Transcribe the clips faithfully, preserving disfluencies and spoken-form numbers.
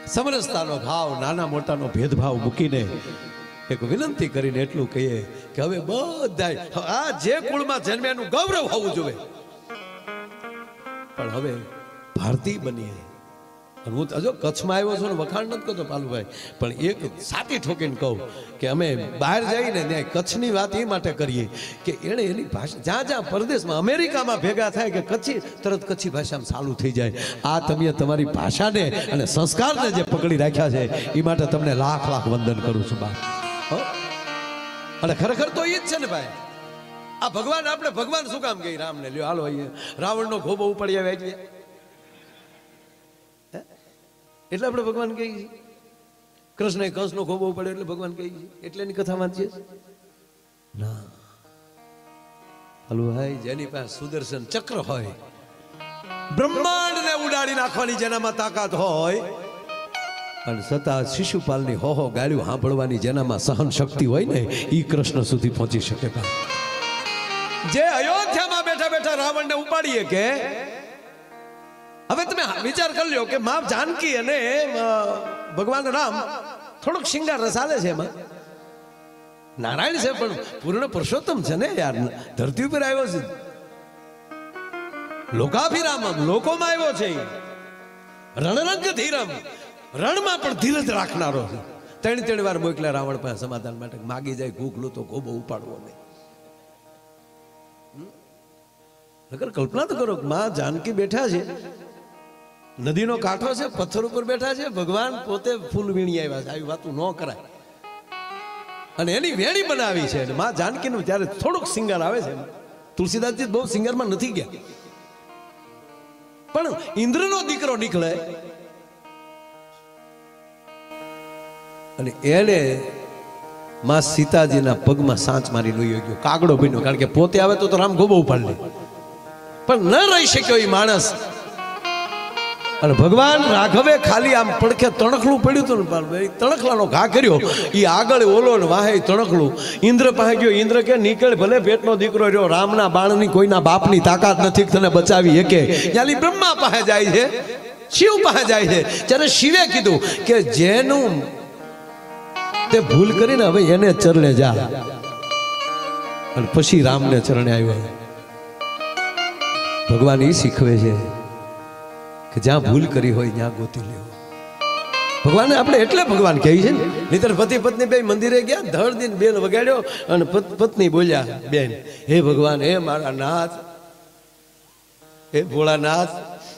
સમરસતાનો ભાવ, નાના મોટાનો ભેદભાવ મૂકીને એક વિનંતી કરીને એટલું કહીએ કે હવે બધાય આ જે કુળમાં જન્મે એનું ગૌરવ હોવું જોઈએ, પણ હવે ભારતીય બનીએ. અને હું જો કચ્છમાં આવ્યો છું ને વખાણ નથી કરતો પાલુભાઈ, પણ એક સાચી ઠોકીને કહું કે અમે બહાર જઈને ત્યાં કચ્છની વાત એ માટે કરીએ કે એણે એની ભાષા જ્યાં જ્યાં પરદેશમાં અમેરિકામાં ભેગા થાય કે કચ્છી તરત કચ્છી ભાષામાં ચાલુ થઈ જાય. આ તમે તમારી ભાષાને અને સંસ્કારને જે પકડી રાખ્યા છે એ માટે તમને લાખ લાખ વંદન કરું છું બા. અને ખરેખર તો એ જ છે ને ભાઈ, આ ભગવાન આપણે ભગવાન શું કામ કહી રામને લ્યો હાલો અહીંયા રાવણનો ખોબો ઉપડી આવે એટલે એટલે આપણે ભગવાન કહીએ છીએ. કૃષ્ણ કંસનો ખોબો પડે એટલે ભગવાન કહીએ છીએ, એટલે એની કથા વાંચીએ ના. હાલો ભાઈ, જેની પાસે સુદર્શન ચક્ર હોય, બ્રહ્માંડને ઉડાડી નાખવાની જેનામાં તાકાત હોય, અને છતાં શિશુપાલની હો હો ગાળ્યું સાંભળવાની જેનામાં સહન શક્તિ હોય ને એ કૃષ્ણ સુધી પહોંચી શકે. જે અયોધ્યામાં બેઠા બેઠા રાવણને ઉપાડીએ કે હવે તમે વિચાર કરી લ્યો કે મા જાનકી અને ભગવાન રામ થોડોક શિંગાર રસાલે છે, એમાં નારાયણ છે પણ પૂર્ણ પુરુષોત્તમ છે ને યાર, ધરતી ઉપર આવ્યો છે, લોકાભિરામ લોકોમાં આવ્યો છે, રણરંગ ધીરમ રણમાં પણ ધીરજ રાખનારો છે. ત્રણ ત્રણ વાર મોકલ્યા રાવણ પાસે સમાધાન માટે, માગી જાય ઘૂઘલું તો ગોબો ઉપાડવો નહીં. અગર કલ્પના તો કરો, માં જાનકી બેઠા છે, નદીનો કાંઠો છે, પથ્થર ઉપર બેઠા છે, ભગવાન પોતે ફૂલ વીણી આવ્યા છે, આવી વાતું ન કરાય. અને એની વેણી બનાવી છે માં જાનકીનું. ત્યારે થોડુંક સિંગાર આવે છે, તુલસીદાસજી બહુ સિંગારમાં નથી ગયા, પણ ઇન્દ્રનો દીકરો નીકળે અને એને માં સીતાજીના પગમાં સાંચ મારી લઈ ગયો, કાગડો બન્યો. કારણ કે પોતે આવે તો રામ ગોબો ઉપાડ લે, પણ ન રહી શક્યો એ માણસ. અને ભગવાન રાઘવે ખાલી આમ પડખે તણખલું પડ્યું હતું ને, તણખલાનો ઘા કર્યો, એ આગળ ઓલો ને વાહે તણખલું ઇન્દ્ર પાસે ગયો. ઇન્દ્ર કે નીકળ, ભલે પેટનો દીકરો રહ્યો, રામના બાણની કોઈના બાપની તાકાત નથી તને બચાવી એકે. ત્યાંથી બ્રહ્મા પાસે જાય છે, શિવ પાસે જાય છે. ત્યારે શિવે કીધું કે જેનું તે ભૂલ કરીને હવે એને ચરણે જા. અને પછી રામને ચરણે આવ્યો. ભગવાન એ શીખવે છે કે જ્યાં ભૂલ કરી હોય ત્યાં ગોતી લેવો. ભગવાન આપણે એટલે ભગવાન કહે છે ને, નહીતર પતિ પત્ની બે મંદિરે ગયા, ધડ દિન બેન વગાડ્યો અને પત્ની બોલ્યા, બેન હે ભગવાન, હે મારા નાથ, હે ભોળાનાથ,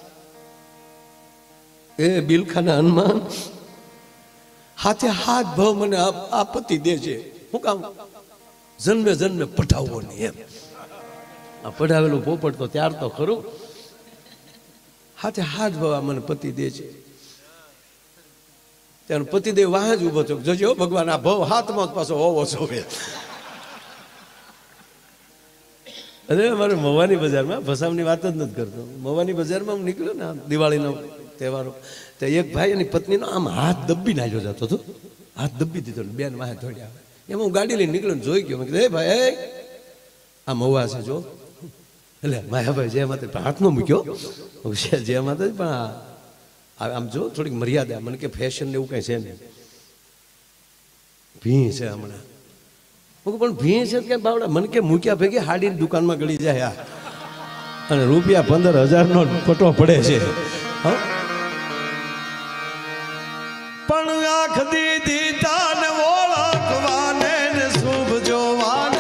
હે બિલખાના હનુમાન, હાથે હાથ ભાવ મને આપત્તિ દે છે. શું કામ? જન્મે જન્મે પઠાવવો નહીં એમ. આ પઢાવેલું પોપટ તો ત્યાર તો ખરું, હાથે હાથ ભાવ મને પતિ દે છે. ત્યારે પતિદેવ વાહ જ ઉભો થયો, જોજો ભગવાન આ ભાવ હાથમાં પાછો હોવો જોવે. અરે મારે મવાની બજારમાં, ભસામની વાત જ નથી કરતો, મવાની બજારમાં હું નીકળ્યો ને દિવાળીનો તહેવારો, તો એક ભાઈ એની પત્નીનો આમ હાથ દબ્બી નાખ્યો જતો હતો, હાથ દબ્બી દીધો, બેન વાહે દોડ્યા. એમાં હું ગાડી લઈને નીકળ્યો, જોઈ ગયો, મેં કીધું હે ભાઈ આ મહુવા છે જો. એટલે માયાભાઈ જે માતે હાથમાં મૂક્યો, જે માતે પણ આમ જો થોડીક મર્યાદા, મને કે ફેશન ને એવું કઈ છે ને, ભી છે હમણાં. પણ ભી છે કે બાવડા, મને કે મૂક્યા ભેગી હાડીની દુકાનમાં ગળી જાય અને રૂપિયા પંદર હજાર નો પટો પડે છે. પણ આંખ દીધી તાન ઓળખવાને ને શુભ જોવાને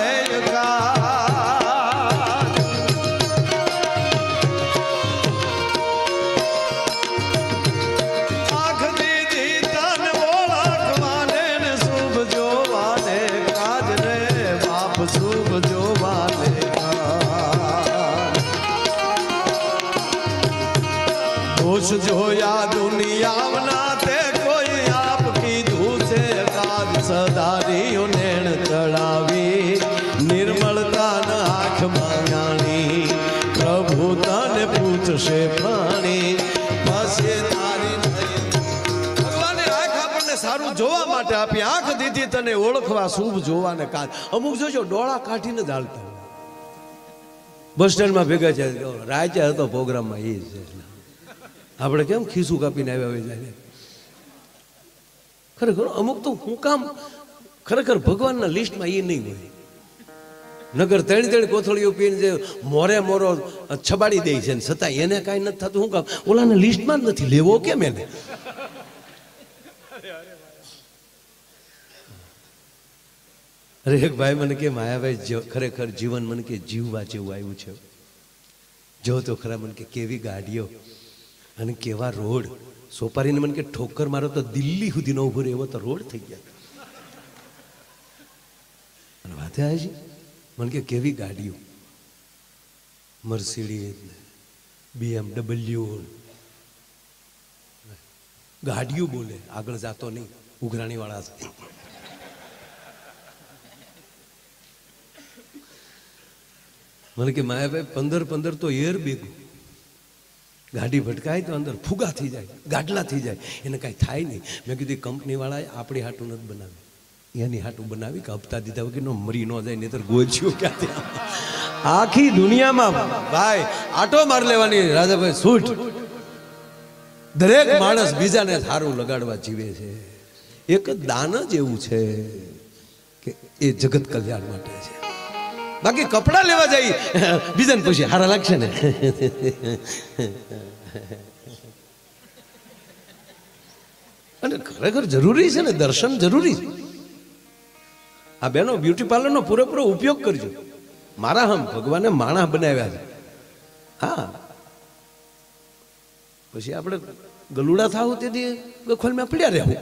જોયા દુનિયાના તે કોઈ આપ કીધું છે કાજ સદારીઓ નેણ ચડાવી નિર્મળતા ન આંખમાં જાણી પ્રભુ તને પૂછશે પાણી પાસે તારી. ભગવાને આંખ આપણને સારું જોવા માટે આપી, આંખ દીધી તને ઓળખવા શુભ જોવાને કાજ. અમુક જોજો ડોળા કાઢીને જ હાલતા, બસ સ્ટેન્ડમાં ભેગા છે, રાતે હતો પ્રોગ્રામમાં એ છે. આપણે કેમ ખીસું કાપીને આવ્યા હોય જાય, ખરેખર અમુક તો હું કામ ખરેખર ભગવાનના લિસ્ટમાં એ નહીં હોય. નગર ત્રણ ત્રણ કોથળીઓ પીને જે મોરે મોરો છબાડી દે છે છતાં એને કાંઈ નથી થતું. શું કામ? ઓલાને લિસ્ટમાં જ નથી લેવો કેમ એને? અરે એક ભાઈ મને કે માયાભાઈ ખરેખર જીવન મને કે જીવવા જેવું આવ્યું છે. જો તો ખરા મને કે કેવી ગાડીઓ અને કેવા રોડ. સોપારીને મને કે ઠોકર મારો તો દિલ્હી સુધી ન ઉભો રહે એવો તો રોડ થઈ ગયા. અને વાતે આવે છે મને કે કેવી ગાડીઓ, મર્સિડીઝ, બીએમડબલ્યુ ગાડીઓ બોલે, આગળ જાતો નહીં, ઉઘરાણી વાળા છે. મને કે માયાભાઈ પંદર પંદર તો એર બેગું, ગાડી ભટકાય તો અંદર ફુગા થઈ જાય, ગાડલા થઈ જાય, એને કાંઈ થાય નહીં. મેં કીધું કંપની વાળાએ આપણી હાટું નથી બનાવી, એની હાટું બનાવી કે હપ્તા દીધા વગર મરી ન જાય, નહીતર ગોચ્યું ક્યાંથી. આખી દુનિયામાં ભાઈ આટો માર લેવાની રાજાભાઈ છૂટ. દરેક માણસ બીજાને સારું લગાડવા જીવે છે. એક દાન જ એવું છે કે એ જગત કલ્યાણ માટે છે. બાકી કપડા લેવા જાય બીજાને પૂછે હારા લાગશે ને. અને ખરેખર જરૂરી છે ને, દર્શન જરૂરી છે. આ બેનો બ્યુટી પાર્લરનો પૂરેપૂરો ઉપયોગ કરજો. મારા હમ ભગવાને માણસ બનાવ્યા છે. હા, પછી આપણે ગલુડા થાવું તેથી ગખોલમાં પડ્યા રહેવું.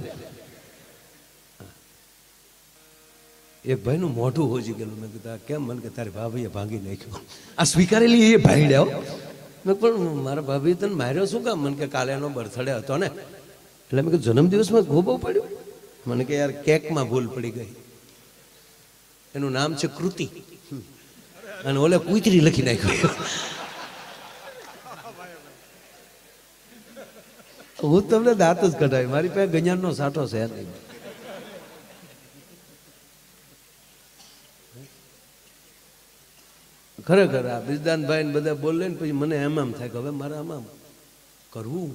એક ભાઈનું મોઢું હોજી ગયેલું. મેં કીધું કેમ? મને કે તારી ભાભીએ ભાંગી નાખ્યો. આ સ્વીકારેલી એ ભાંડ્યા. મેં પણ મારા ભાભી તને માર્યો શું કામ? મને કે કાલે એનો બર્થડે હતો ને, એટલે મેં કીધું જન્મદિવસમાં ગોબો પડ્યો. મને કે યાર કેકમાં ભૂલ પડી ગઈ. એનું નામ છે કૃતિ અને ઓલે કુતરી લખી નાખ્યો. હું તમને દાંત જ કઢાવી, મારી પાસે ગજાનનો સાઠો છે નહીં. ખરેખર આ બિરદાનભાઈ ને બધા બોલે ને પછી મને એમ આમ થાય કે હવે મારે આમ કરવું.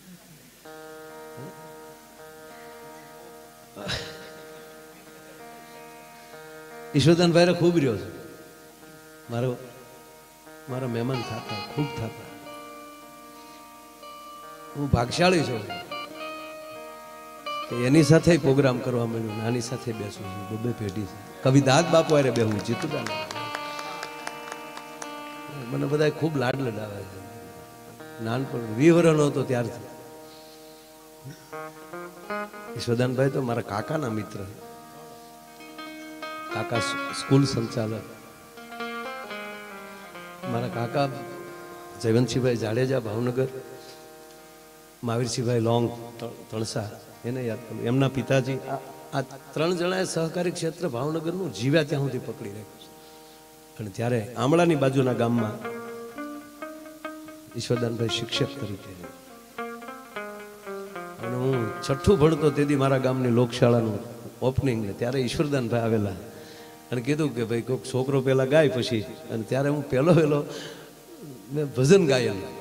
ઈશ્વરદાનભાઈ ખૂબ રહ્યો છે મારો મારા મહેમાન થતા ખૂબ થતા. હું ભાગશાળી છું કે એની સાથે પ્રોગ્રામ કરવા મળ્યું, આની સાથે બેસું છું. બબે પેઢી છે. કવિદાદ બાપુ અરે બેહું જીતુડા મને બધા ખૂબ લાડ લડાવે છે. નાનપણ વીસ વર્ષનો હતો ત્યારથી. ઈશ્વરદાનભાઈ તો મારા કાકાના મિત્ર, કાકા સ્કૂલ સંચાલક. મારા કાકા જયવંતસિંહભાઈ જાડેજા ભાવનગર, મહાવીરસિંહભાઈ લોંગ તણસા, એને યાદ કરું. એમના પિતાજી આ ત્રણ જણાએ સહકારી ક્ષેત્ર ભાવનગરનું જીવ્યા ત્યાં સુધી પકડી રાખ્યું છે. અને ત્યારે આમળાની બાજુના ગામમાં ઈશ્વરદાનભાઈ શિક્ષક તરીકે, અને હું છઠ્ઠું ભણતો તેથી મારા ગામની લોકશાળાનું ઓપનિંગ ને ત્યારે ઈશ્વરદાનભાઈ આવેલા અને કીધું કે ભાઈ કોઈક છોકરો પહેલા ગાય પછી. અને ત્યારે હું પહેલો પહેલો મેં ભજન ગાયેલું,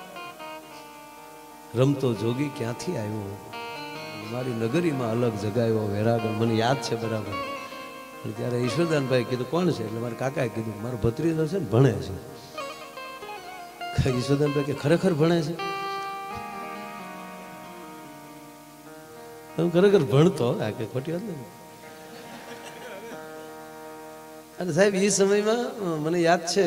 રમતો જોગી ક્યાંથી આવ્યો, મારી નગરીમાં અલગ જગાયો વેરાગણ. મને યાદ છે બરાબર. ત્યારે ઈશ્વરદાનભાઈ કીધું કોણ છે? એટલે મારા કાકાએ કીધું મારો ભત્રીજો છે ને ભણે છે. ઈશ્વરદાનભાઈ કે ખરેખર ભણે છે? હું ખરેખર ભણતો, આ કે ખોટી વાત નહીં. અને સાહેબ એ સમયમાં મને યાદ છે,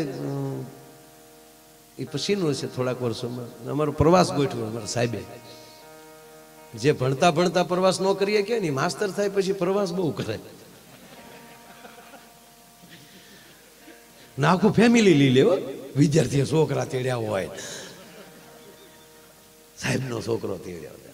એ પછીનું છે થોડાક વર્ષોમાં, અમારો પ્રવાસ ગોઠવ્યો અમારા સાહેબે. જે ભણતા ભણતા પ્રવાસ ન કરીએ કે નહીં, માસ્તર થાય પછી પ્રવાસ બહુ કરે. ના આખું ફેમિલી લઈ લેવો, વિદ્યાર્થી છોકરા તેડ્યા હોય, સાહેબ નો છોકરો તેડ્યા હોય.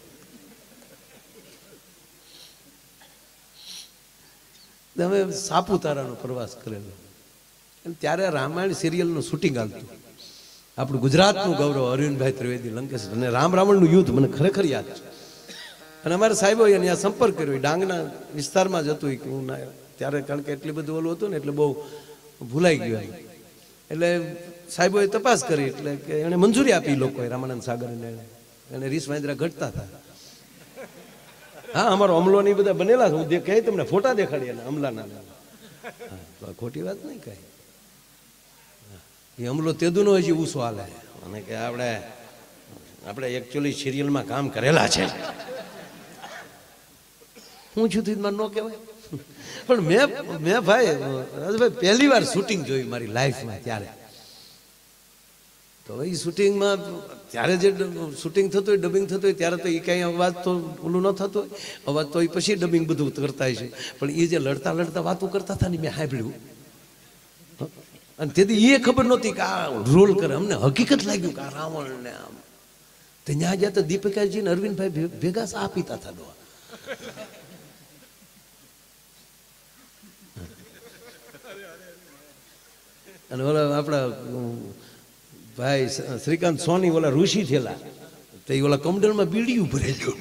અમે સાપુતારાનો પ્રવાસ કરેલો. ત્યારે રામાયણ સિરિયલનું શૂટિંગ આવતું. આપણું ગુજરાતનું ગૌરવ અરવિંદભાઈ ત્રિવેદી લંકેશ અને રામ રાવણનું યુદ્ધ મને ખરેખર યાદ છે. અને અમારા સાહેબો અહીંયા સંપર્ક કર્યો, ડાંગના વિસ્તારમાં જ હતું કે હું ના ત્યારે, કારણ કે એટલી બધું ઓલું હતું ને એટલે બહુ ભૂલાઈ ગયું. એટલે સાહેબોએ તપાસ કરી એટલે કે એને મંજૂરી આપી લોકોએ, રામાનંદ સાગર એને રીસ વાંદરા ઘટતા હતા. હા અમારો અમલો ની બધા બનેલા છે. હું કહે તમને ફોટા દેખાડીએ ને અમલાના. ખોટી વાત નહીં કઈ. એ અમલો તેદુનો હજી ઉસો હાલે અને કે આપણે આપણે એકચ્યુઅલી સિરિયલમાં કામ કરેલા છે. હું છું તીજ ન કહેવાય પણ મેં મેં ભાઈ રાજભાઈ પહેલી વાર શૂટિંગ જોયું મારી લાઈફમાં. ત્યારે તો એ શૂટિંગમાં ત્યારે જે શૂટિંગ થતું હોય ડબિંગ થતું હોય ત્યારે તો એ કાંઈ અવાજ તો ઓલું ન થતું હોય. અવાજ તો એ પછી ડબિંગ બધું કરતા છે. પણ એ જે લડતા લડતા વાતો કરતા હતા ને મેં સાંભળ્યું અને તેથી એ ખબર નહોતી કે આ રોલ કરે. અમને હકીકત લાગ્યું કે આ રાવણ ને આમ. તો ત્યાં જ્યાં તો દીપિકાજી ને અરવિંદભાઈ ભેગા સા પીતા હતા. ડોહા અને ઓલા આપણા ભાઈ શ્રીકાંત સોની ઓલા ઋષિ થયેલા તો એ ઓલા કમડલમાં બીડીયું ભરેલું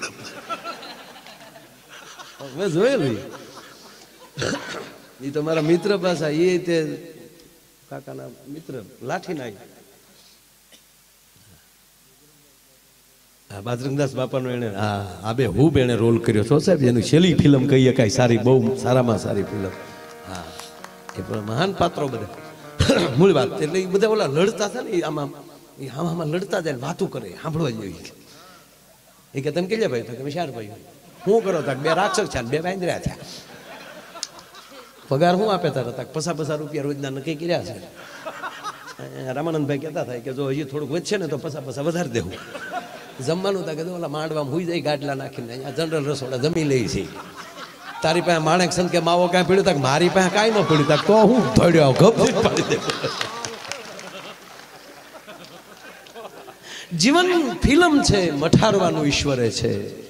મેં જોયેલું. એ તો મારા મિત્ર પાછા એ તે કાકાના મિત્ર લાઠી નાખી. હા બાજરંગદાસ બાપાનો એને હા આ બે હું એને રોલ કર્યો છો સાહેબ. એની છેલ્લી ફિલ્મ કહીએ કાંઈ સારી બહુ સારામાં સારી ફિલ્મ. હા એ પણ મહાન પાત્રો બધા મૂળ વાત. એટલે એ બધા ઓલા લડતા હતા ને આમાં એ આમાં આમાં લડતા જાય વાતું કરે સાંભળવા જેવી. એ કે તમે કેટલા ભાઈ તો તમે ચાર ભાઈ. શું કરો તા બે રાક્ષસ છે બે વાંદરા થયા. પગાર શું આપે તારા તક પસા પસા રૂપિયા રોજના નક્કી કર્યા છે. રામાનંદભાઈ કહેતા થાય કે જો હજી થોડુંક વધશે ને તો પસા પસા વધારે દેવું. જમવાનું તા કે ઓલા માંડવામાં હુઈ જાય ગાટલા નાખીને અહીંયા જનરલ રસોડા જમી લે છે. તારી પાસે માણેક સંત કે માવો કાંઈ પડ્યું તક મારી પાસે કાંઈ ન પડ્યું તક તો હું ધડ્યો ગપ પાડી દે. જીવન ફિલ્મ છે મઠારવાનું ઈશ્વરે છે.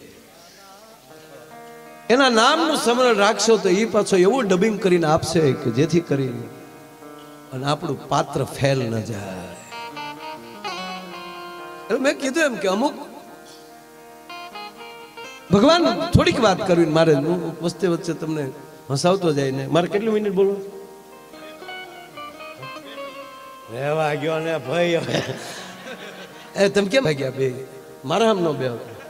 એના નામનું સ્મરણ રાખશો તો એ પાછો એવું ડબિંગ કરીને આપશે કે જેથી કરીને અને આપણું પાત્ર ફેલ ન જાય. એટલે મેં કીધું એમ કે અમુક ભગવાન થોડીક વાત કરવી મારે વચ્ચે વચ્ચે તમને હસાવતો જાય ને. મારે કેટલી મિનિટ બોલવું રહેવા ગયો ને ભાઈ. એ તમે કેમ ભાગ્યા બે મારા આમ નો બે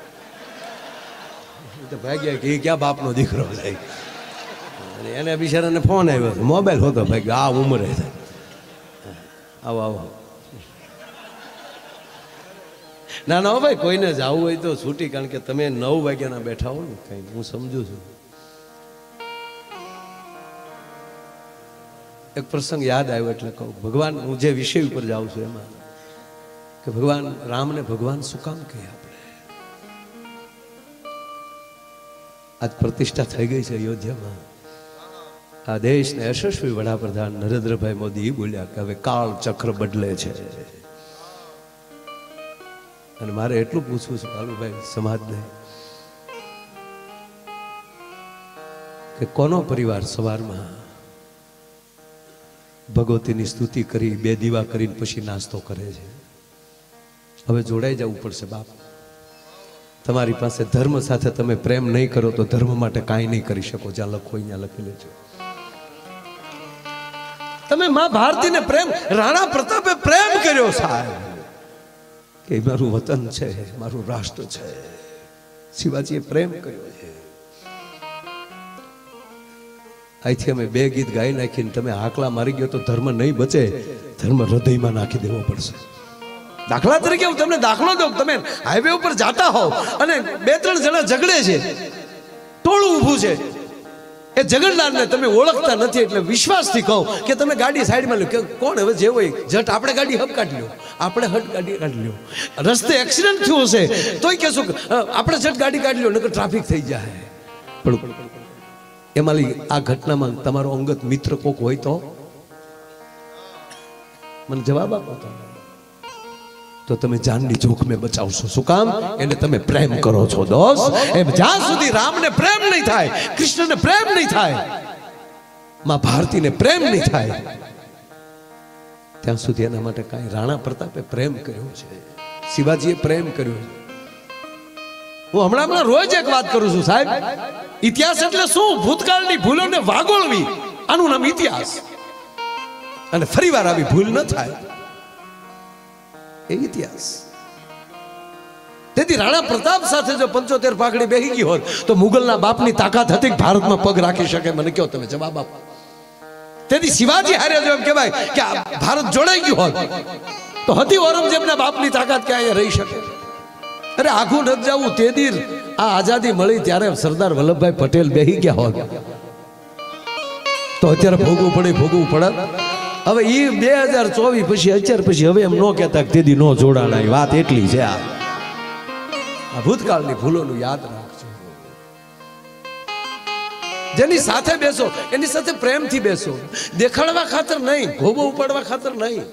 તો ભાગ્યા કે ક્યાં બાપનો દીકરો થાય. અને એને બિચારાને ફોન આવ્યો મોબાઈલ હોતો ભાઈ આ ઉંમરે થાય. આવો આવો ના ના ભાઈ કોઈને જવું હોય તો છૂટી. કારણ કે તમે નવ વાગ્યાના બેઠા હો ને કઈ હું સમજુ છું. એક પ્રસંગ યાદ આવ્યો એટલે કહું. ભગવાન હું જે વિષય ઉપર જાઉં છું એમાં કે ભગવાન રામને ભગવાન શું કામ કહે આપણે. આજ પ્રતિષ્ઠા થઈ ગઈ છે અયોધ્યામાં. આ દેશને યશસ્વી વડાપ્રધાન નરેન્દ્રભાઈ મોદી બોલ્યા કે હવે કાળ ચક્ર બદલે છે. અને મારે એટલું પૂછવું છે કાલુભાઈ સમાજને કે કોનો પરિવાર સવારમાં ભગવતીની સ્તુતિ કરી બે દીવા કરીને પછી નાસ્તો કરે છે. હવે જોડાઈ જવું પડશે બાપ. તમારી પાસે ધર્મ સાથે તમે પ્રેમ નહીં કરો તો ધર્મ માટે કાંઈ નહીં કરી શકો. જ્યાં લખો અહીંયા લખી લેજો. તમે માં ભારતીને પ્રેમ રાણા પ્રતાપે પ્રેમ કર્યો સાહેબ કે મારું વતન છે મારું રાષ્ટ્ર છે. શિવાજીએ પ્રેમ કર્યો છે. અહીંથી અમે બે ગીત ગાઈ નાખીને તમે આકલા મારી ગયો તો ધર્મ નહીં બચે. ધર્મ હૃદયમાં નાખી દેવો પડશે. દાખલા તરીકે હું તમને દાખલો દઉં. તમે હાઈવે ઉપર જાતા હોવ અને બે ત્રણ જણા ઝઘડે છે. ટોળું ઊભું છે. એ ઝઘડનારને તમે ઓળખતા નથી એટલે વિશ્વાસથી કહો કે તમે ગાડી સાઈડમાં લો. કે કોણ હવે જે હોય જટ આપણે ગાડી હબ કાઢી લો. આપણે હટ ગાડી કાઢી લો. રસ્તે એક્સિડન્ટ થયું હશે તોય કહેશું આપણે જટ ગાડી કાઢી લો નકર ટ્રાફિક થઈ જાય. પણ એમાં આ ઘટનામાં તમારો અંગત મિત્ર કોક હોય તો મને જવાબ આપો. તો તમે જાનની જોખમે બચાવશો. શું કામ? એને તમે પ્રેમ કરો છો દોસ્ત. એમ જ્યાં સુધી રામને પ્રેમ નહીં થાય, કૃષ્ણને પ્રેમ નહીં થાય, માં ભારતીને પ્રેમ નહીં થાય ત્યાં સુધી એના માટે કાંઈ. રાણા પ્રતાપે પ્રેમ કર્યો છે. શિવાજીએ પ્રેમ કર્યો છે. હું હમણાં હમણાં રોજ એક વાત કરું છું સાહેબ. ઇતિહાસ એટલે શું? ભૂતકાળની ભૂલોને વાગોળવી. આનું નામ ઇતિહાસ. અને ફરીવાર આવી ભૂલ ન થાય એ ઇતિહાસ. તેથી રાણા પ્રતાપ સાથે જો પંચોતેર પાઘડી બેહી ગઈ હોત તો મુગલના બાપની તાકાત હતી કે ભારતમાં પગ રાખી શકે? મને કહો તમે જવાબ આપો. તેથી શિવાજી હારે જો એમ કહેવાય કે ભારત જોડાઈ ગયું હોત તો હતી ઔરંગઝેબના બાપની તાકાત કે અહીંયા રહી શકે? અરે આખું નથી જવું. તે દી આ આઝાદી મળી ત્યારે સરદાર વલ્લભભાઈ પટેલ બેહી ગયા હોત તો અત્યારે ભોગવું પડે ભોગવું પડે. હવે એ બે હજાર ચોવીસ પછી અત્યાર પછી હવે એમ ન કહેતા કે તેદી નો જોડાણા. વાત એટલી છે. આ ભૂતકાળની ભૂલોનું યાદ રાખજો. જેની સાથે બેસો એની સાથે પ્રેમથી બેસો, દેખાડવા ખાતર નહીં, ભોગો ઉપાડવા ખાતર નહીં.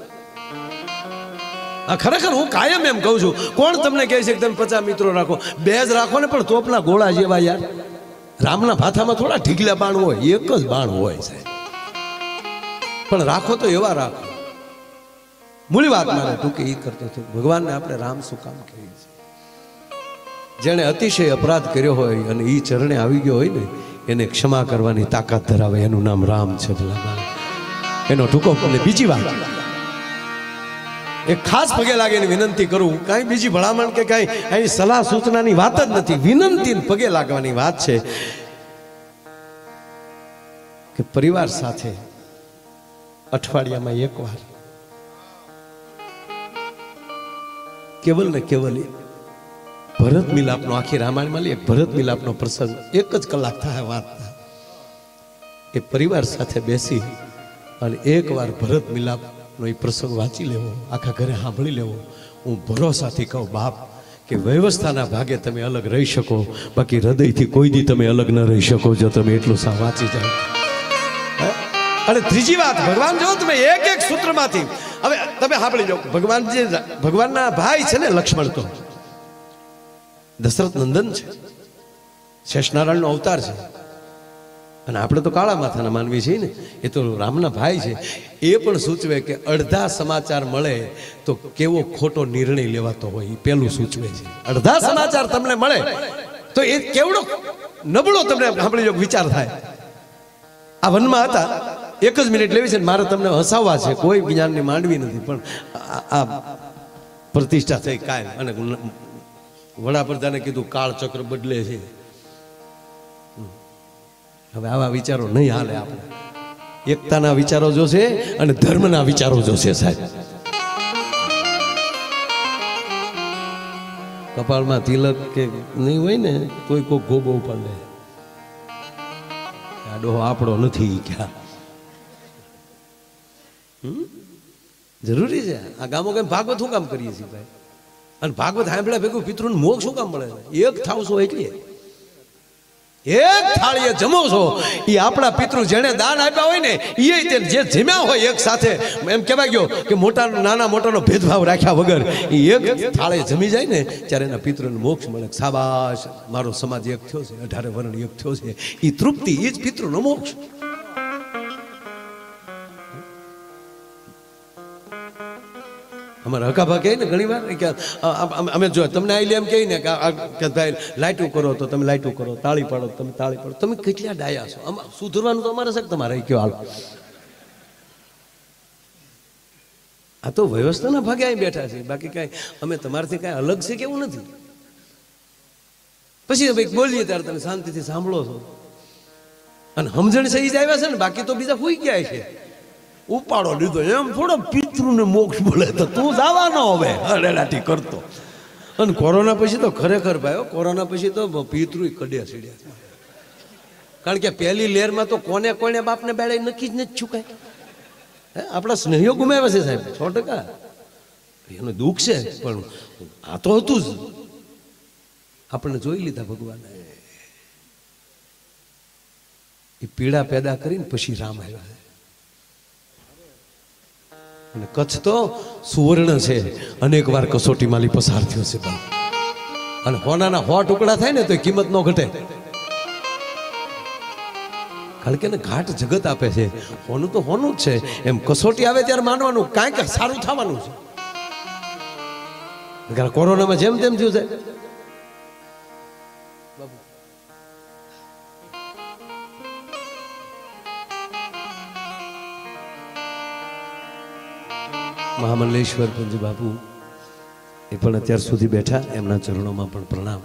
આ ખરેખર હું કાયમ એમ કહું છું. કોણ તમને કહે છે કે તમે પચાસ મિત્રો રાખો? બે જ રાખો ને, પણ તોપના ગોળા જેવા. યાર રામના ભાથામાં થોડા ઢીકલા બાણ હોય, એક જ બાણ હોય સાહેબ. પણ રાખો તો એવા રાખો. મૂળી વાત મારે તું કે એ કરતો હતો. ભગવાનને આપણે રામ શું કામ કહીએ છીએ? જેણે અતિશય અપરાધ કર્યો હોય અને એ ચરણે આવી ગયો હોય ને એને ક્ષમા કરવાની તાકાત ધરાવે, એનું નામ રામ છે. એનો ટૂંકો. અને બીજી વાત, એક ખાસ પગે લાગે એની વિનંતી કરું. કાંઈ બીજી ભલામણ કે કાંઈ અહીં સલાહ સૂચનાની વાત જ નથી, વિનંતી પગે લાગવાની વાત છે કે પરિવાર સાથે અઠવાડિયામાં એકવાર કેવલ ને કેવલ ભરત મિલાપનો, આખી રામાયણમાં એક ભરત મિલાપનો પ્રસંગ એક જ કલાક થાય વાત, એ પરિવાર સાથે બેસી અને એકવાર ભરત મિલાપનો એ પ્રસંગ વાંચી લેવો, આખા ઘરે સાંભળી લેવો. હું ભરોસાથી કહું બાપ કે વ્યવસ્થાના ભાગે તમે અલગ રહી શકો, બાકી હૃદયથી કોઈ દી તમે અલગ ન રહી શકો જો તમે એટલું સા વાંચી જાય. અને ત્રીજી વાત, ભગવાન જો તમે એક એક સૂત્રમાંથી હવે તમે સાંભળી જાઓ. ભગવાન જે ભગવાનના ભાઈ છે ને લક્ષ્મણ, તો દશરથ નંદન છે, શેષનારાયણનો અવતાર છે. અને આપણે તો કાળા માથાના માનવી છીએ ને, એ તો રામના ભાઈ છે. એ પણ સૂચવે કે અડધા સમાચાર મળે તો કેવો ખોટો નિર્ણય લેવાતો હોય એ પેલું સૂચવે છે. અડધા સમાચાર તમને મળે તો એ કેવડો નબળો તમને સાંભળી જો વિચાર થાય. આ વનમાં હતા, એક જ મિનિટ લેવી છે ને મારે તમને હસાવવા છે, કોઈ જ્ઞાનની માંડવી નથી, પણ આ પ્રતિષ્ઠા થઈ કાયમ. અને વડાપ્રધાને કીધું કાળ ચક્ર બદલે છે. હવે આવા વિચારો નહીં હાલે. આપણે એકતાના વિચારો જોશે અને ધર્મના વિચારો જોશે સાહેબ. કપાળમાં તિલક કે નહીં હોય ને તોય કોઈ ગોબો ઉપાડે, આ ડોહો આપણો નથી ક્યાં. જરૂરી છે આ ગામો કેમ ભાગવત શું કામ કરીએ છીએ ભાઈ? અને ભાગવત સાંભળ્યા ભેગું પિતૃને મોક્ષ શું કામ મળે? એક થાવ છો એટલે એક થાળીએ જમો છો, એ આપણા પિતૃ જેને દાન આપ્યા હોય ને એ જે જમ્યા હોય એક સાથે, એમ કહેવાય ગયો કે મોટા નાના મોટાનો ભેદભાવ રાખ્યા વગર એ એક થાળે જમી જાય ને ત્યારે એના પિતૃને મોક્ષ મળે. શાબાશ, મારો સમાજ એક થયો છે, અઢારે વર્ણ એક થયો છે, એ તૃપ્તિ એ જ પિતૃનો મોક્ષ. અમારા હકાભા કહે ને ઘણી વાર કે અમે જો તમને આઈ એમ કહી ને કે ભાઈ લાઈટું કરો તો તમે લાઈટું કરો, તાળી પાડો તમે તાળી પાડો. તમે કેટલા ડાયા છો? સુધરવાનું તો અમારે છે તમારે કયો હાલ. આ તો વ્યવસ્થાના ભાગે અહીં બેઠા છે, બાકી કાંઈ અમે તમારાથી કાંઈ અલગ છે કેવું નથી. પછી ભાઈ બોલીએ ત્યારે તમે શાંતિથી સાંભળો છો અને સમજણ સહી જ આવ્યા છે ને, બાકી તો બીજા હોઈ ગયા છે. ઉપાડો લીધો એમ થોડો પિતૃને મોક્ષ બોલે તો તું જવાનો હવે અડેલાટી કરતો. અને કોરોના પછી તો ખરેખર ભાઈ, કોરોના પછી તો પિતૃ કડ્યા સીડ્યા. કારણ કે પહેલી લહેરમાં તો કોને કોને બાપને બેડે નક્કી જ નથી છુકાય. હે આપણા સ્નેહીઓ ગુમાવ્યા છે સાહેબ, સો ટકા એનું દુઃખ છે, પણ આ તો હતું જ. આપણને જોઈ લીધા ભગવાને, એ પીડા પેદા કરીને પછી રામ આવ્યા છે. અને કચ્છ તો સુવર્ણ છે, અનેક વાર કસોટી માલી પસાર થયો છે બાપ. અને હોનાના હો ટુકડા થાય ને તો કિંમત ન ઘટે. કારણ કે ઘાટ જગત આપે છે, હોનું તો હોનું જ છે. એમ કસોટી આવે ત્યારે માનવાનું કાંઈક સારું થવાનું છે. કોરોનામાં જેમ તેમ થયું છે. મહામલ્લેશ્વર પંજ બાપુ એ પણ અત્યાર સુધી બેઠા, એમના ચરણોમાં પણ પ્રણામ.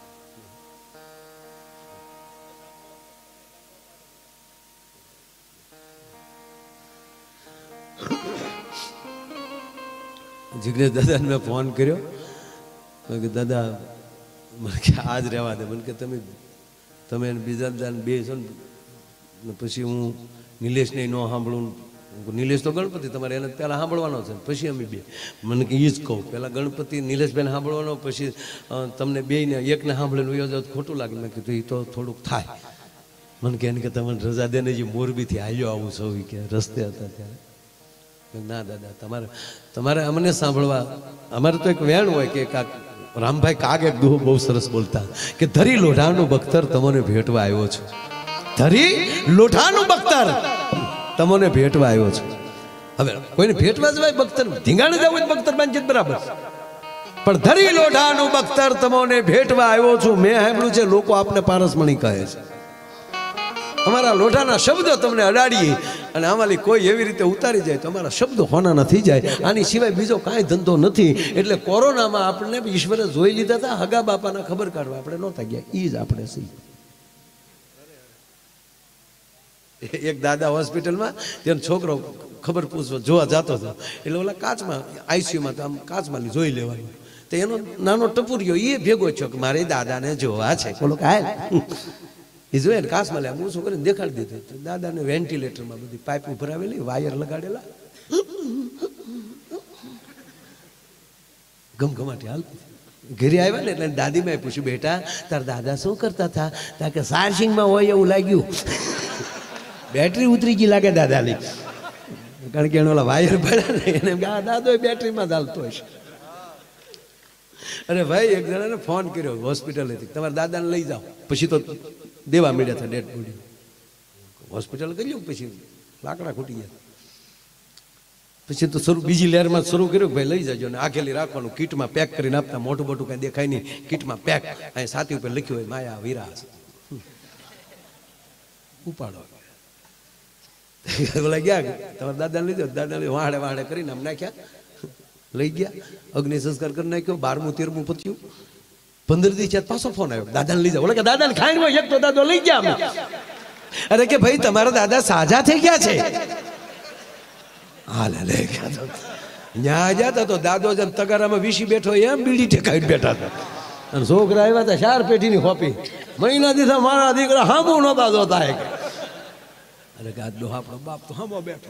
જિગ્નેશ દાદાને મેં ફોન કર્યો કે દાદા મને કે આજ રહેવા દે, મને કે તમે તમે બીજા દાદાને બે છો ને પછી હું નિલેશને ન સાંભળું. નિલેશ તો ગણપતિ તમારે એને પહેલાં સાંભળવાનો છે, પછી અમે બે. મને કે એ જ કહું, પહેલાં ગણપતિ નિલેશભાઈને સાંભળવાનો, પછી તમને બેને એકને સાંભળીને વયો જાવ ખોટું લાગે. મેં કીધું એ તો થોડુંક થાય. મને કે એને કે તમને રજા દે ને જે મોરબીથી હાલ્યો આવું સૌ કે રસ્તે હતા ત્યારે. ના દાદા તમારે તમારે અમને સાંભળવા, અમારે તો એક વેણ હોય કે કાક રામભાઈ કાગ એક દુહો બહુ સરસ બોલતા કે ધરી લોઢાનું બખ્તર તમને ભેટવા આવ્યો છું. ધરી લોઢાનું બખ્તર તમને ભેટવા આવ્યો છું. હવે કોઈને ભેટવા જવાય બખ્તર, ધીંગાણે જવું હોય બખ્તર બાંધી બરાબર, પણ ધરી લોઢાનું બખ્તર તમને ભેટવા આવ્યો છું. મેં સાંભળ્યું છે લોકો આપને પારસમણી કહે છે. અમારા લોઢાના શબ્દો તમને અડાડીએ અને આમાંથી કોઈ એવી રીતે ઉતારી જાય તો અમારા શબ્દો હોના થઈ જાય. આની સિવાય બીજો કાંઈ ધંધો નથી. એટલે કોરોનામાં આપણને ઈશ્વરે જોઈ લીધા હતા, હગા બાપાના ખબર કાઢવા આપણે નહોતા ગયા. એ જ આપણે સહી. એક દાદા હોસ્પિટલમાં તેનો છોકરો ખબર પૂછવા જોવા જતો હતો, એટલે ઓલા કાચમાં આઈસીયુમાં તો આમ કાચમાં જોઈ લેવાનું. તો એનો નાનો ટપુરિયો એ ભેગો છો કે મારે દાદાને જોવા છે. બોલો કે હાલ એ જોઈએ ને કાચમાં લે હું શું કરીને દેખાડી દીધું. દાદાને વેન્ટિલેટરમાં બધી પાઇપ ભરાવેલી, વાયર લગાડેલા, ગમગમાટી હાલતી. ઘરે આવ્યા ને એટલે દાદીમાં પૂછ્યું બેટા તાર દાદા શું કરતા હતા? તા કે ચાર્જિંગમાં હોય એવું લાગ્યું, બેટરી ઉતરી ગઈ લાગે દાદાની. કારણ કે એને ઓલા વાયર ભર્યા ને એને આ દાદો બેટરીમાં ચાલતો હશે. અરે ભાઈ એક જણાને ફોન કર્યો હોસ્પિટલેથી, તમારા દાદાને લઈ જાઓ. પછી તો દેવા મળ્યા હતા ડેડ બોડી. હોસ્પિટલ કર્યું, પછી લાકડા ખૂટી ગયા. પછી તો શરૂ બીજી લહેરમાં શરૂ કર્યું કે ભાઈ લઈ જજો ને આખેલી રાખવાનું, કીટમાં પેક કરીને આપતા. મોટું મોટું કાંઈ દેખાય નહીં, કીટમાં પેક. અહીં સાથી ઉપર લખ્યું હોય માયા વિરાસ, ઉપાડો. બોલા ગયા તમારા દાદાને લીધો, દાદાને વાહડે વાહડે કરીને આમ નાખ્યા, લઈ ગયા, અગ્નિ સંસ્કાર કરી નાખ્યો. બારમું તેરમું પત્યું. પંદર દી છે પાછો ફોન આવ્યો, દાદાને લઈ જાવ. બોલે કે દાદાને ખાઈ હોય એક તો દાદો લઈ ગયા અમે. અરે કે ભાઈ તમારા દાદા સાજા થઈ ગયા છે. હાલે લઈ ગયા. ન્યા જતા તો દાદો જેમ તગારામાં વીસી બેઠો એમ બીડી ઠેકાઈ બેઠા હતા. અને છોકરા આવ્યા હતા ચાર પેટીની હોપી. મહિના દીધા મારા દીકરા હામો નહોતા જોતા. અરે કે આજનો આપણો બાપ તો હામો બેઠો.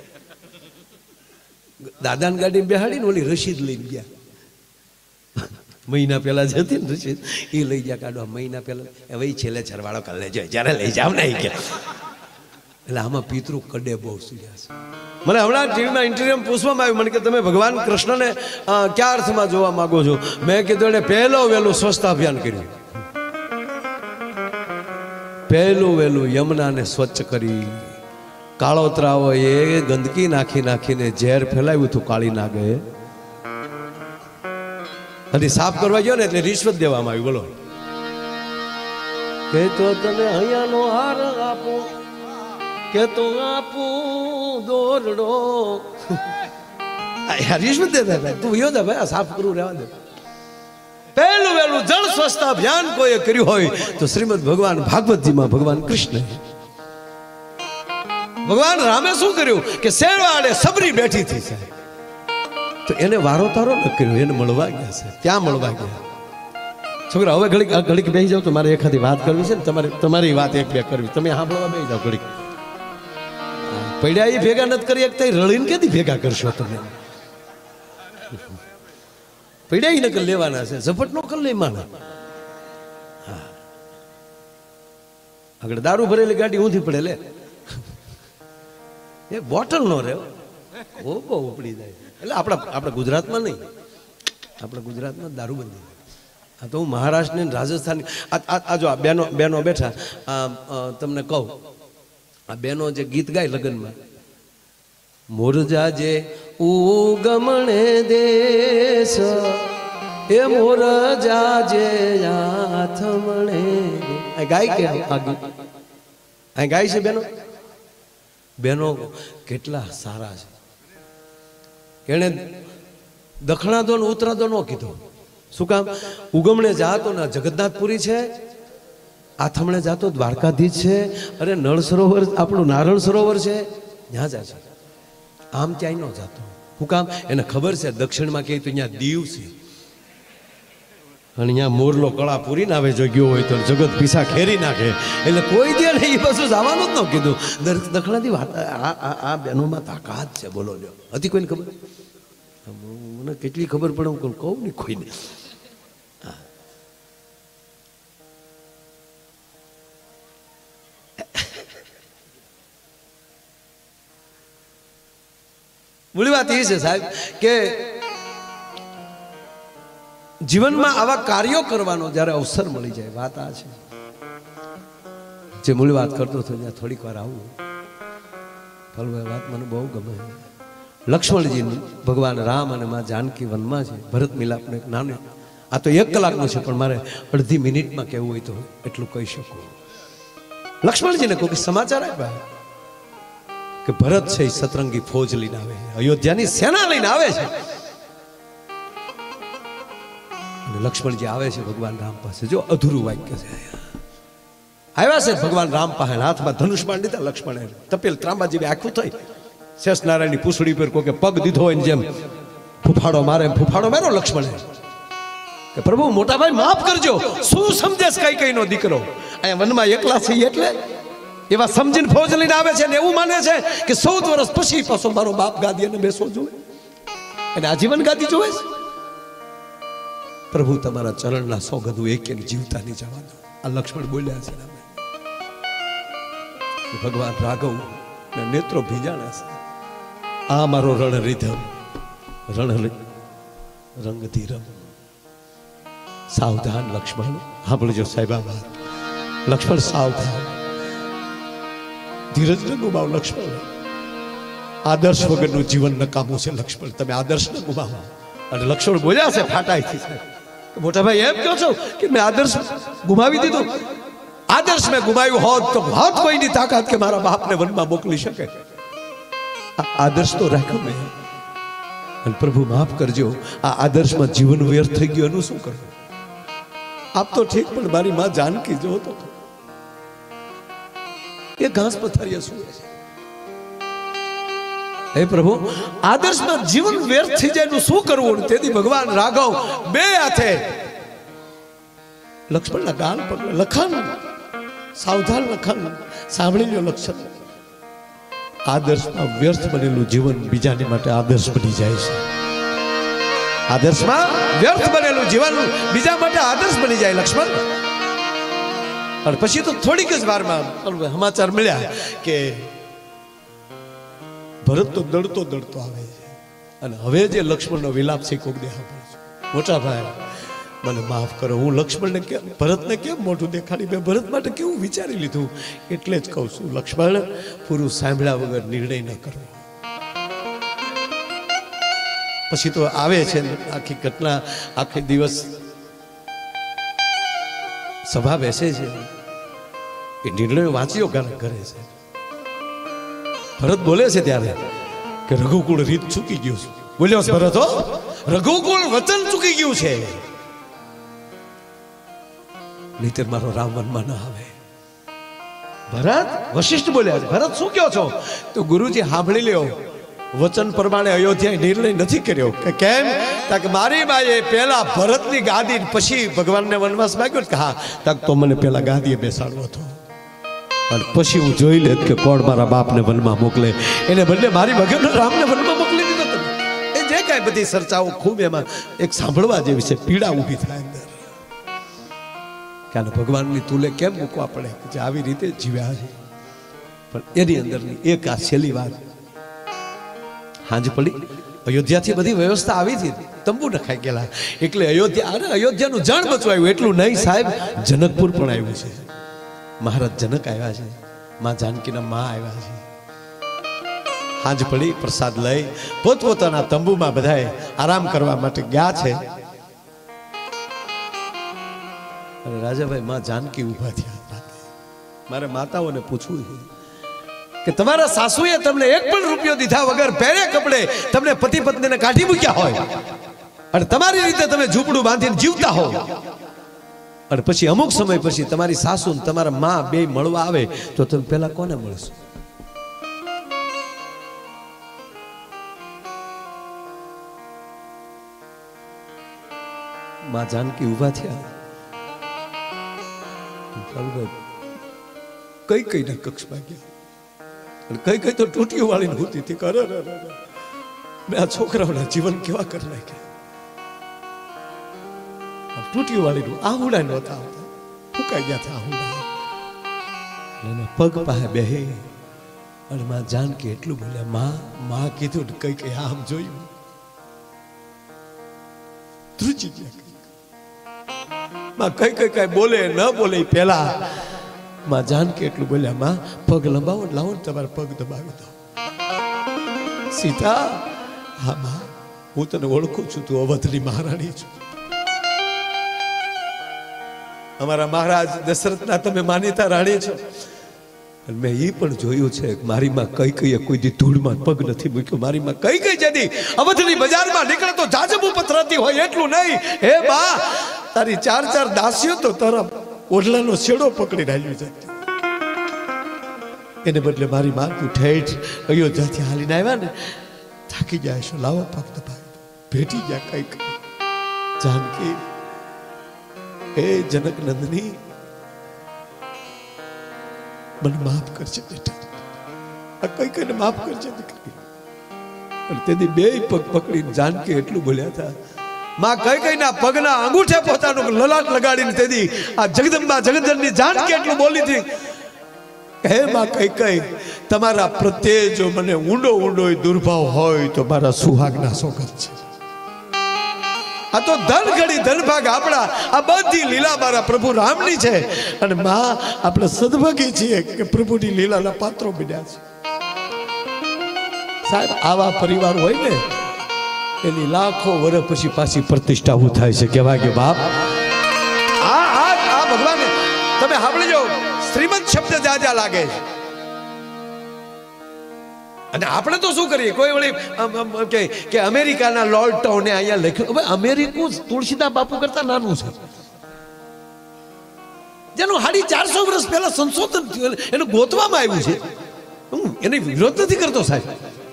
દાદાની ગાડી બેહાડીને ઓલી રસીદ લઈને ગયા. મહિના પહેલા જ હતી ને રસીદ, એ લઈ ગયા કાઢવા. મહિના પહેલા હવે છેલ્લે છરવાળો કરી લેજો, જ્યારે લઈ જાવ ને કે. એટલે આમાં પિતૃ કડે બહુ સુર્યા છે. મને હમણાં ટીવીમાં ઇન્ટરવ્યુમાં પૂછવામાં આવ્યું મને કે તમે ભગવાન કૃષ્ણને કયા અર્થમાં જોવા માંગો છો? મેં કીધું એને પહેલો વહેલું સ્વચ્છતા અભિયાન કર્યું. પહેલું વહેલું યમુનાને સ્વચ્છ કરી. કાળોતરાઓ એ ગંદકી નાખી નાખીને ઝેર ફેલાવ્યું હતું કાળી નાગે. અને સાફ કરવા ગયો ને એટલે રિશ્વત દેવામાં આવી. બોલો કે તો તમે અહીંયાનો હાર આપો, કે તો આપું દોરડો. રિશ્વત દેતા હતા. તું યોદા ભાઈ સાફ કરવું રહેવા દે. પહેલું વહેલું જળ સ્વચ્છતા અભિયાન કોઈએ કર્યું હોય તો શ્રીમદ ભગવાન ભાગવતજીમાં ભગવાન કૃષ્ણ. ભગવાન રામે શું કર્યું કે શેરવાડે સબરી બેઠી હતી સાહેબ, તો એને વારો તારો ન કર્યો, એને મળવા ગયા છે, ત્યાં મળવા ગયા. છોકરા હવે ઘડીક ઘડીક બેસી જાવ તો મારે એખાદી વાત કરવી છે ને, તમારે તમારી વાત એક બે કરવી. તમે સાંભળવા બેસી જાવ ઘડીક. પડ્યા એ ભેગા નથી કરી એકતા, રળીને કેથી ભેગા કરશો તમે? પડ્યા નકલ લેવાના છે, ઝપટ નો કર લે માના. હા, આગળ દારૂ ભરેલી ગાડી ઊંધી પડે લે, એ બોટલ નો રે ઓ બહુ ઉપડી જાય. એટલે આપણા આપણા ગુજરાતમાં નહીં, આપણા ગુજરાતમાં દારૂબંધી. આ તો હું મહારાષ્ટ્ર ને રાજસ્થાન, આ જો આ બેનો બેનો બેઠા, તમને કહું આ બેનો જે ગીત ગાય લગ્નમાં, મોરજા જે ઉગમણે દેશ એ મોરજા જે આથમણે ગાય કે આ ગીત આ ગાય છે બેનો. બેનો કેટલા સારા છે. એને દખણા દો ને ઉત્તરા દો ન કીધો, શું કામ? ઉગમણે જાતો ના જગન્નાથપુરી છે, આથમણે જાતો દ્વારકાધીશ છે, અરે નળ સરોવર આપણું નારણ સરોવર છે, ત્યાં જાય છે. આમ ક્યાંય ન જાતો. શું કામ? એને ખબર છે દક્ષિણમાં કહે તો અહીંયા દીવ છે, અને અહીંયા મોરલો કળા પૂરી ના આવે, જો ગયો હોય તો જગત પીસા ખેરી નાખે, એટલે કોઈ દે નહીં, એ બધું જવાનું જ ન કીધું. દખણાથી વાત આ બહેનોમાં તાકાત છે, બોલો લ્યો. હતી કોઈને ખબર? મને કેટલી ખબર પડે હું કહું નહીં કોઈને. મૂળ વાત એ છે સાહેબ કે જીવનમાં આવા કાર્યો કરવાનો જ્યારે અવસર મળી જાય, વાત આ છે. જે મૂળ વાત કરતો હતો ત્યાં થોડીક વાર આવું, ફલભાઈ વાત મને બહુ ગમે. લક્ષ્મણજી ભગવાન રામ અને માં જાનકી વનમાં છે, ભરત મિલાપનું એક નાનું, આ તો એક કલાકનું છે પણ મારે અડધી મિનિટમાં કહેવું હોય તો એટલું કહી શકું. લક્ષ્મણજીને કોઈ સમાચાર આપ્યા કે ભરત છે એ સતરંગી ફોજ લઈને આવે છે, અયોધ્યાની સેના લઈને આવે છે. અને લક્ષ્મણજી આવે છે ભગવાન રામ પાસે. જો અધૂરું વાક્ય છે, આવ્યા છે ભગવાન રામ પાસે, હાથમાં ધનુષ બાણ લીધા લક્ષ્મણે, તપેલ ત્રાંબા જેવી આખું થઈ, શેષ નારાયણની પૂંછડી પર કોઈ પગ દીધો હોય ને જેમ ફૂફાડો મારે ફૂફાડો મારો લક્ષ્મણે કે પ્રભુ મોટા ભાઈ માફ કરજો, શું સમજેશ કઈ કઈ નો દીકરો, અહીંયા વનમાં એકલા છે એટલે એવા સમજીને ફોજ લઈને આવે છે ને એવું માને છે કે ચૌદ વર્ષ પછી પાછો મારો બાપ ગાદી અને બેસવો જોઈએ, અને આજીવન ગાદી જોવે છે. પ્રભુ તમારા ચરણના સોગંદુ એક જીવતા નહીં જવા દો, આ લક્ષ્મણ બોલ્યા છે. ભગવાન રાઘવ નેત્રો ભીજાણા છે, આ મારો રણ રીધમ રણ રંગધીરમ. સાવધાન લક્ષ્મણ, સાંભળજો સાહેબ આ વાત. લક્ષ્મણ સાવધાન, ધીરજ ન ગુમાવો લક્ષ્મણ. આદર્શ વગરનું જીવન નકામું છે લક્ષ્મણ, તમે આદર્શ ન ગુમાવો. અને લક્ષ્મણ બોલ્યા છે ફાટાઈથી, મોટા ભાઈ એમ કહો છો કે મેં આદર્શ ગુમાવી દીધો? આદર્શ મેં ગુમાવ્યું હોત તો હોત કોઈની તાકાત કે મારા બાપને વનમાં મોકલી શકે. આદર્શ તો રાખ્યો મેં, અને પ્રભુ માફ કરજો, આ આદર્શમાં જીવન વ્યર્થ થઈ ગયું, એનું શું કરવું? આપ તો ઠીક, પણ મારી માં જાનકી જો તો એ ઘાસ પથારીએ સૂવે છે. હે પ્રભુ, આદર્શમાં જીવન વ્યર્થ થઈ જાય એનું શું કરવું? તેથી ભગવાન રાઘવ બે હાથે લક્ષ્મણના ગાલ પકડે. લખન, સાવધાન લખન, સાંભળી લો લક્ષ્મણ, આદર્શમાં વ્યર્થ બનેલું જીવન બીજાની માટે આદર્શ બની જાય છે. આદર્શમાં વ્યર્થ બનેલું જીવન બીજા માટે આદર્શ બની જાય લક્ષ્મણ. અને પછી તો થોડીક જ વારમાં સમાચાર મળ્યા કે ભરત તો દડતો દડતો આવે છે, અને હવે જે લક્ષ્મણનો વિલાપ છે કોક દે સાંભળે છે. મોટા ભાઈ મને માફ કરો, હું લક્ષ્મણને કેમ ભરતને કેમ મોઢું દેખાડી, મેં ભરત માટે કેવું વિચારી લીધું, એટલે જ કહું છું લક્ષ્મણ, પૂરું સાંભળ્યા વગર નિર્ણય ન કરવો. પછી તો આવે છે આખી ઘટના, આખી દિવસ સભા બેસે છે, એ નિર્ણય વાંચ્યો કરે છે. ભરત બોલે છે ત્યારે કે રઘુકુળ રીત ચૂકી ગયું છે. બોલ્યો ભરત, હો રઘુકુળ વચન ચૂકી ગયું છે, નહીતર મારો રામ વનમાં ના આવે. ભરત, વશિષ્ઠ બોલ્યા છે, ભરત શું કહો છો? તો ગુરુજી સાંભળી લ્યો, વચન પ્રમાણે અયોધ્યાએ નિર્ણય નથી કર્યો. કે કેમ? કે મારી બાએ પહેલા ભરતની ગાદી પછી ભગવાનને વનવાસ માંગ્યો કે હા, તક તો મને પહેલા ગાદીએ બેસાડવો હતો, અને પછી હું જોઈ લેત કે કોણ મારા બાપને વનમાં મોકલે. એને બદલે મારી વગર રામને વનમાં મોકલી દીધો. તમે એ જે કાંઈ બધી ચર્ચાઓ ખૂબ એમાં એક સાંભળવા જેવી છે, પીડા ઊભી થાય અંદર કે આને ભગવાનની તુલે કેમ મૂકવા પડે જે આવી રીતે જીવ્યા છે. પણ એની અંદરની એક આ છેલ્લી વાત, હાંજ પડી, અયોધ્યાથી બધી વ્યવસ્થા આવી હતી, તંબુ નખાઈ ગયેલા, એટલે અયોધ્યા અને અયોધ્યાનું જણ બચવાયું. એટલું નહીં સાહેબ, જનકપુર પણ આવ્યું છે. મહારાજ જનક આવ્યા છે, માં જાનકીના માં આવ્યા છે. હાંજ પડી, પ્રસાદ લઈ પોતપોતાના તંબુમાં બધાએ આરામ કરવા માટે ગયા છે. અને રાજાભાઈ માં જાનકી ઉભા થયા. મારે માતાઓને પૂછવું છે કે તમારા સાસુએ તમને એક પણ રૂપિયો દીધા વગર પહેરે કપડે તમને પતિ પત્નીને કાઢી મૂક્યા હોય, અને તમારી રીતે તમે ઝૂંપડું બાંધીને જીવતા હો અને પછી અમુક સમય પછી તમારી સાસુ ને તમારા માં બે મળવા આવે તો તમે પેલા કોને મળશો? માં જાનકી ઉભા થયા, કઈ કઈ ના કક્ષમાં ગયા અને કઈ કઈ તો ટૂટીઓ વાળીને હોતી હતી કે અરે મેં આ છોકરાઓના જીવન કેવા કરી નાખ્યા. ટૂટીઓ વાળીનું આહુડા નહોતા આવતા, ફૂંકાઈ ગયા હતા આહુડા. એના પગ પાસે બેહે અને માં જાનકી એટલું બોલ્યા, માં માં કીધું કઈ કઈ આમ જોયું ધ્રુજી ગયા. માં કઈ કઈ કઈ બોલે ન બોલે પેલા માં જાનકી એટલું બોલ્યા, માં પગ લંબાવો લાવો ને તમારા પગ દબાવી દો. સીતા, હા માં હું તને ઓળખું છું, તું અવધની મહારાણી છું. અમારા મહારાજ દશરથના તમે માનીતા રાણી છો. અને મેં એ પણ જોયું છે મારી માં કઈ કઈ કોઈ દી ધૂળમાં પગ નથી મૂક્યો. મારી માં કઈ કઈ જતી અવધની બજારમાં નીકળે તો જાજબુ પથરાતી હોય એટલું નહીં. હે બા, તારી ચાર ચાર દાસીઓ તો તારા ઓઢલાનો છેડો પકડી રાખ્યું છે. એને બદલે મારી માં તું ઠેઠ અયોધ્યાથી હાલીને આવ્યા ને, થાકી જાય છો, લાવો પગ દબાવી ભેટી ગયા કઈ કઈ. જાનકી, હે જનક નંદની, મને માફ કરજે બેટા, આ કઈ કઈને માફ કરજે દીકરી. અને તેથી બે પગ પકડીને જાનકી એટલું બોલ્યા હતા, માં કઈ કઈ ના પગના અંગૂઠે પોતાનું લલાટ લગાડીને તેથી આ જગદંબા જગદંબની જાનકી એટલું બોલી હતી, હે માં કઈ કઈ, તમારા પ્રત્યે જો મને ઊંડો ઊંડો દુર્ભાવ હોય તો મારા સુહાગના સોગંદ છે. આ તો ધન ઘડી ધન ભાગ આપણા, આ બધી લીલા મારા પ્રભુ રામની છે. અને માં આપણે સદભાગી છીએ કે પ્રભુની લીલાના પાત્રો બન્યા છે. સાહેબ, આવા પરિવાર હોય ને એની લાખો વર્ષ પછી પાછી પ્રતિષ્ઠા ઉ થાય છે. કહેવાય કે બાપ, આ આ આ ભગવાન તમે સાંભળજો, શ્રીમંત શબ્દ જ્યાં જ્યાં લાગે છે. અને આપણે તો શું કરીએ, કોઈ વળી કે અમેરિકાના લોર્ડ ટાઉને અહીંયા લખ્યું. હવે અમેરિકું તુલસીદાસ બાપુ કરતા નાનું છે, જેનું સાડી ચારસો વર્ષ પહેલા સંશોધન થયું, એનું ગોતવામાં આવ્યું છે. હું એને વિરોધ નથી કરતો સાહેબ.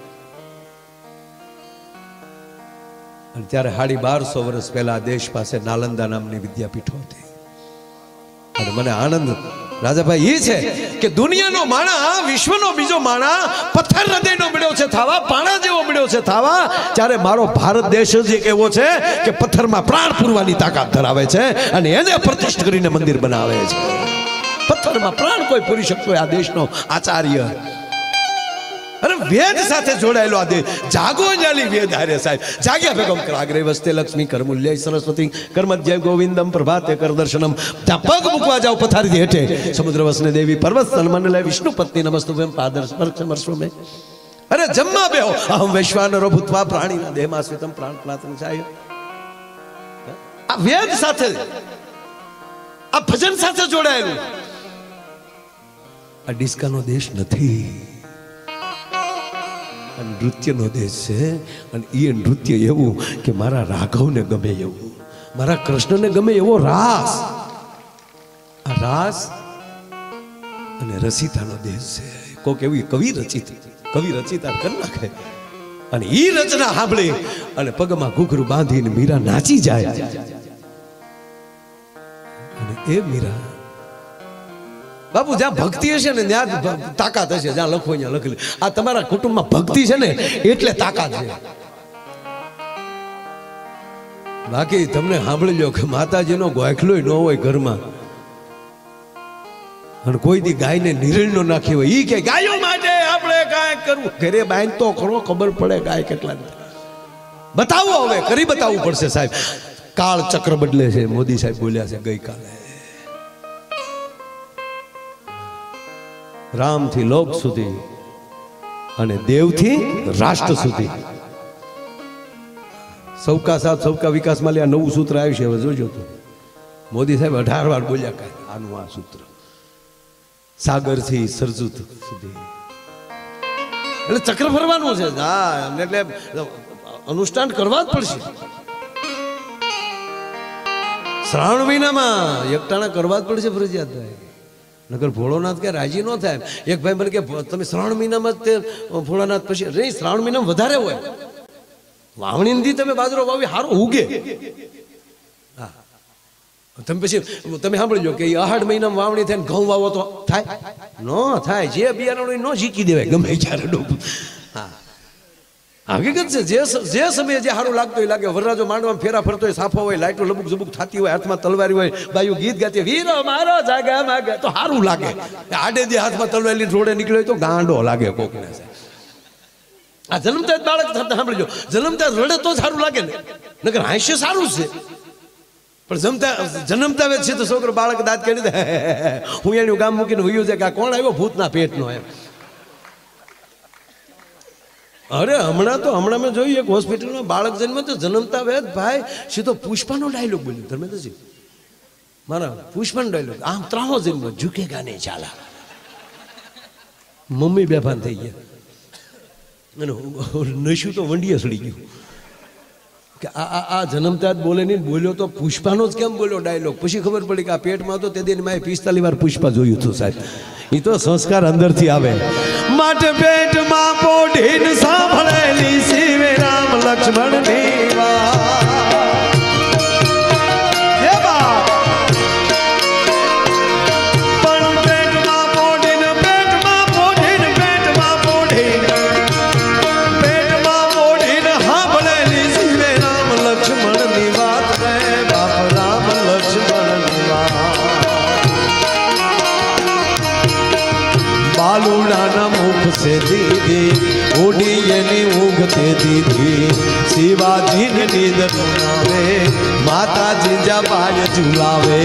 અને ત્યારે સાડી બારસો વર્ષ પહેલા દેશ પાસે નાલંદા નામની વિદ્યાપીઠો હતી. અને મને આનંદ રાજાભાઈ એ છે કે દુનિયાનો માણા, વિશ્વનો બીજો માણા પથ્થર હૃદયનો મળ્યો છે થાવા, પાણા જેવો મળ્યો છે થાવા, ત્યારે મારો ભારત દેશ જ એક એવો છે કે પથ્થરમાં પ્રાણ પૂરવાની તાકાત ધરાવે છે અને એને પ્રતિષ્ઠિત કરીને મંદિર બનાવે છે. પથ્થરમાં પ્રાણ કોઈ પૂરી શકતો આ દેશનો આચાર્ય. અરે વેદ સાથે જોડાયેલો આ દેશ, જાગો જાલી વેદ હારે સાહેબ. જાગ્યા ભેગમ કરાગ્રે વસ્તે લક્ષ્મી કરમૂલ્ય સરસ્વતી કર્મજ્ય ગોવિંદમ પ્રભાતે કર દર્શનમ. ત્યાં પગ મૂકવા જાવ પથારી હેઠે, સમુદ્ર વસને દેવી પર્વત સન્માન લે વિષ્ણુ પત્ની નમસ્તુભ્યમ પાદર સ્પર્શમર્શો મે. અરે જમવા બેહો, અહમ વૈશ્વાનરો ભૂત્વા પ્રાણીના દેહમાં સ્વેતમ પ્રાણ પ્લાતન ચાહ્ય. આ વેદ સાથે, આ ભજન સાથે જોડાયેલું. આ ડિસ્કાનો દેશ નથી, નૃત્યનો દેશ છે. અને એ નૃત્ય એવું કે મારા રાઘવને ગમે એવું, મારા કૃષ્ણને ગમે એવો રાસ. આ રાસ અને રસિતાનો દેશ છે. કોક એવી કવિ રચિત કવિ રચિતા કરી નાખે અને એ રચના સાંભળી અને પગમાં ઘૂઘરું બાંધીને મીરા નાચી જાય. અને એ મીરા બાપુ જ્યાં ભક્તિ હશે ને ત્યાં તાકાત હશે. જ્યાં લખો ત્યાં લખેલું. આ તમારા કુટુંબમાં ભક્તિ છે ને એટલે તાકાત છે. બાકી તમને સાંભળી લો કે માતાજીનો ગોખલો ન હોય ઘરમાં, અને કોઈ દી ગાયને નિર્ણય નો નાખી હોય, ઈ કે ગાયો માટે આપણે કાંઈક કરવું. ઘરે બાંધ તો ખરો, ખબર પડે ગાય કેટલા. બતાવો, હવે કરી બતાવવું પડશે સાહેબ. કાળ ચક્ર બદલે છે, મોદી સાહેબ બોલ્યા છે ગઈકાલે. રામથી લોક સુધી અને દેવથી રાષ્ટ્ર સુધી સૌકા સાથ સૌકા વિકાસમાં લે નવું સૂત્ર આવ્યું છે. હવે જોજો તો મોદી સાહેબ અઢાર વાર બોલ્યા કાંઈ આનું આ સૂત્ર, સાગરથી સરજુત સુધી. એટલે ચક્ર ફરવાનું છે. હા, એટલે અનુષ્ઠાન કરવા જ પડશે. શ્રાવણ મહિનામાં એકટાણા કરવા જ પડશે ફરજિયાત ભાઈ, નગર ભોળોનાથ કે રાજી ન થાય. એક ભાઈ મને કે તમે શ્રાવણ મહિનામાં તે ભોળાનાથ પછી રે શ્રાવણ મહિનામાં વધારે હોય. વાવણી નથી તમે બાજરો વાવી સારું ઉગે. હા તમે પછી તમે સાંભળી લો કે અહાડ મહિનામાં વાવણી થાય ઘઉં વાવો તો થાય ન થાય. જે બિયારણ ન શીખી દેવાય ગમે ત્યારે ડૂબ. હા હકીકત છે. જે જે સમયે જે સારું લાગતું હોય લાગે. વરરાજો માંડવામાં ફેરા ફરતો હોય, સાફો હોય, લાઈટો લબુક ઝબુક થતી હોય, હાથમાં તલવારી હોય, બાયું ગીત ગાતી વીરો મારો જાગા માગે તો સારું લાગે. આડે જે હાથમાં તલવારી રોડે નીકળ્યો તો ગાંડો લાગે કોકને. આ જન્મતા જ બાળક સાંભળજો, જન્મતા રડે તો સારું લાગે ને, નકર હાસ્ય સારું છે. પણ જમતા જન્મતા વેદ છે તો છોકરો બાળક દાંત કાઢી દે, હું એનું ગામ મૂકીને વયું છે કે આ કોણ આવ્યો ભૂતના પેટનો એમ. અરે હમણાં તો હમણાં મેં જોયું એક હોસ્પિટલમાં બાળક જન્મ તો જન્મતા વેદ ભાઈ સીધો પુષ્પાનો ડાયલોગ બોલ્યો. ધર્મેન્દ્રજી મારા પુષ્પાનો ડાયલોગ, આમ ત્રાહો જન્મ ઝુકેગા નહીં ચાલા. મમ્મી બેભાન થઈ ગયા અને નશું તો વંડીએ સડી ગયું કે આ આ જન્મતા જ બોલે નહીં. બોલ્યો તો પુષ્પાનો જ કેમ બોલ્યો ડાયલોગ. પછી ખબર પડી કે આ પેટમાં તો તે દિન મેં પિસ્તાલીસ વાર પુષ્પા જોયું હતું સાહેબ. એ તો સંસ્કાર અંદરથી આવે. માટે પેટમાં પોઢીને સાંભળેલી શિવે રામ લક્ષ્મણની વાત. હે બા પણ પેટમાં પોઢીને પેટમાં પોઢીને પેટમાં પોઢીને પેટમાં પોઢીને સાંભળેલી શિવે રામ લક્ષ્મણની વાત રે બાપ રામ લક્ષ્મણની વાત. બાલુડાના મુખ સે દીદી ઉડીએની ઊંઘતે દીધી શિવાજીને નીંદ સુનાવે માતા જીજા પાય ઝુલાવે.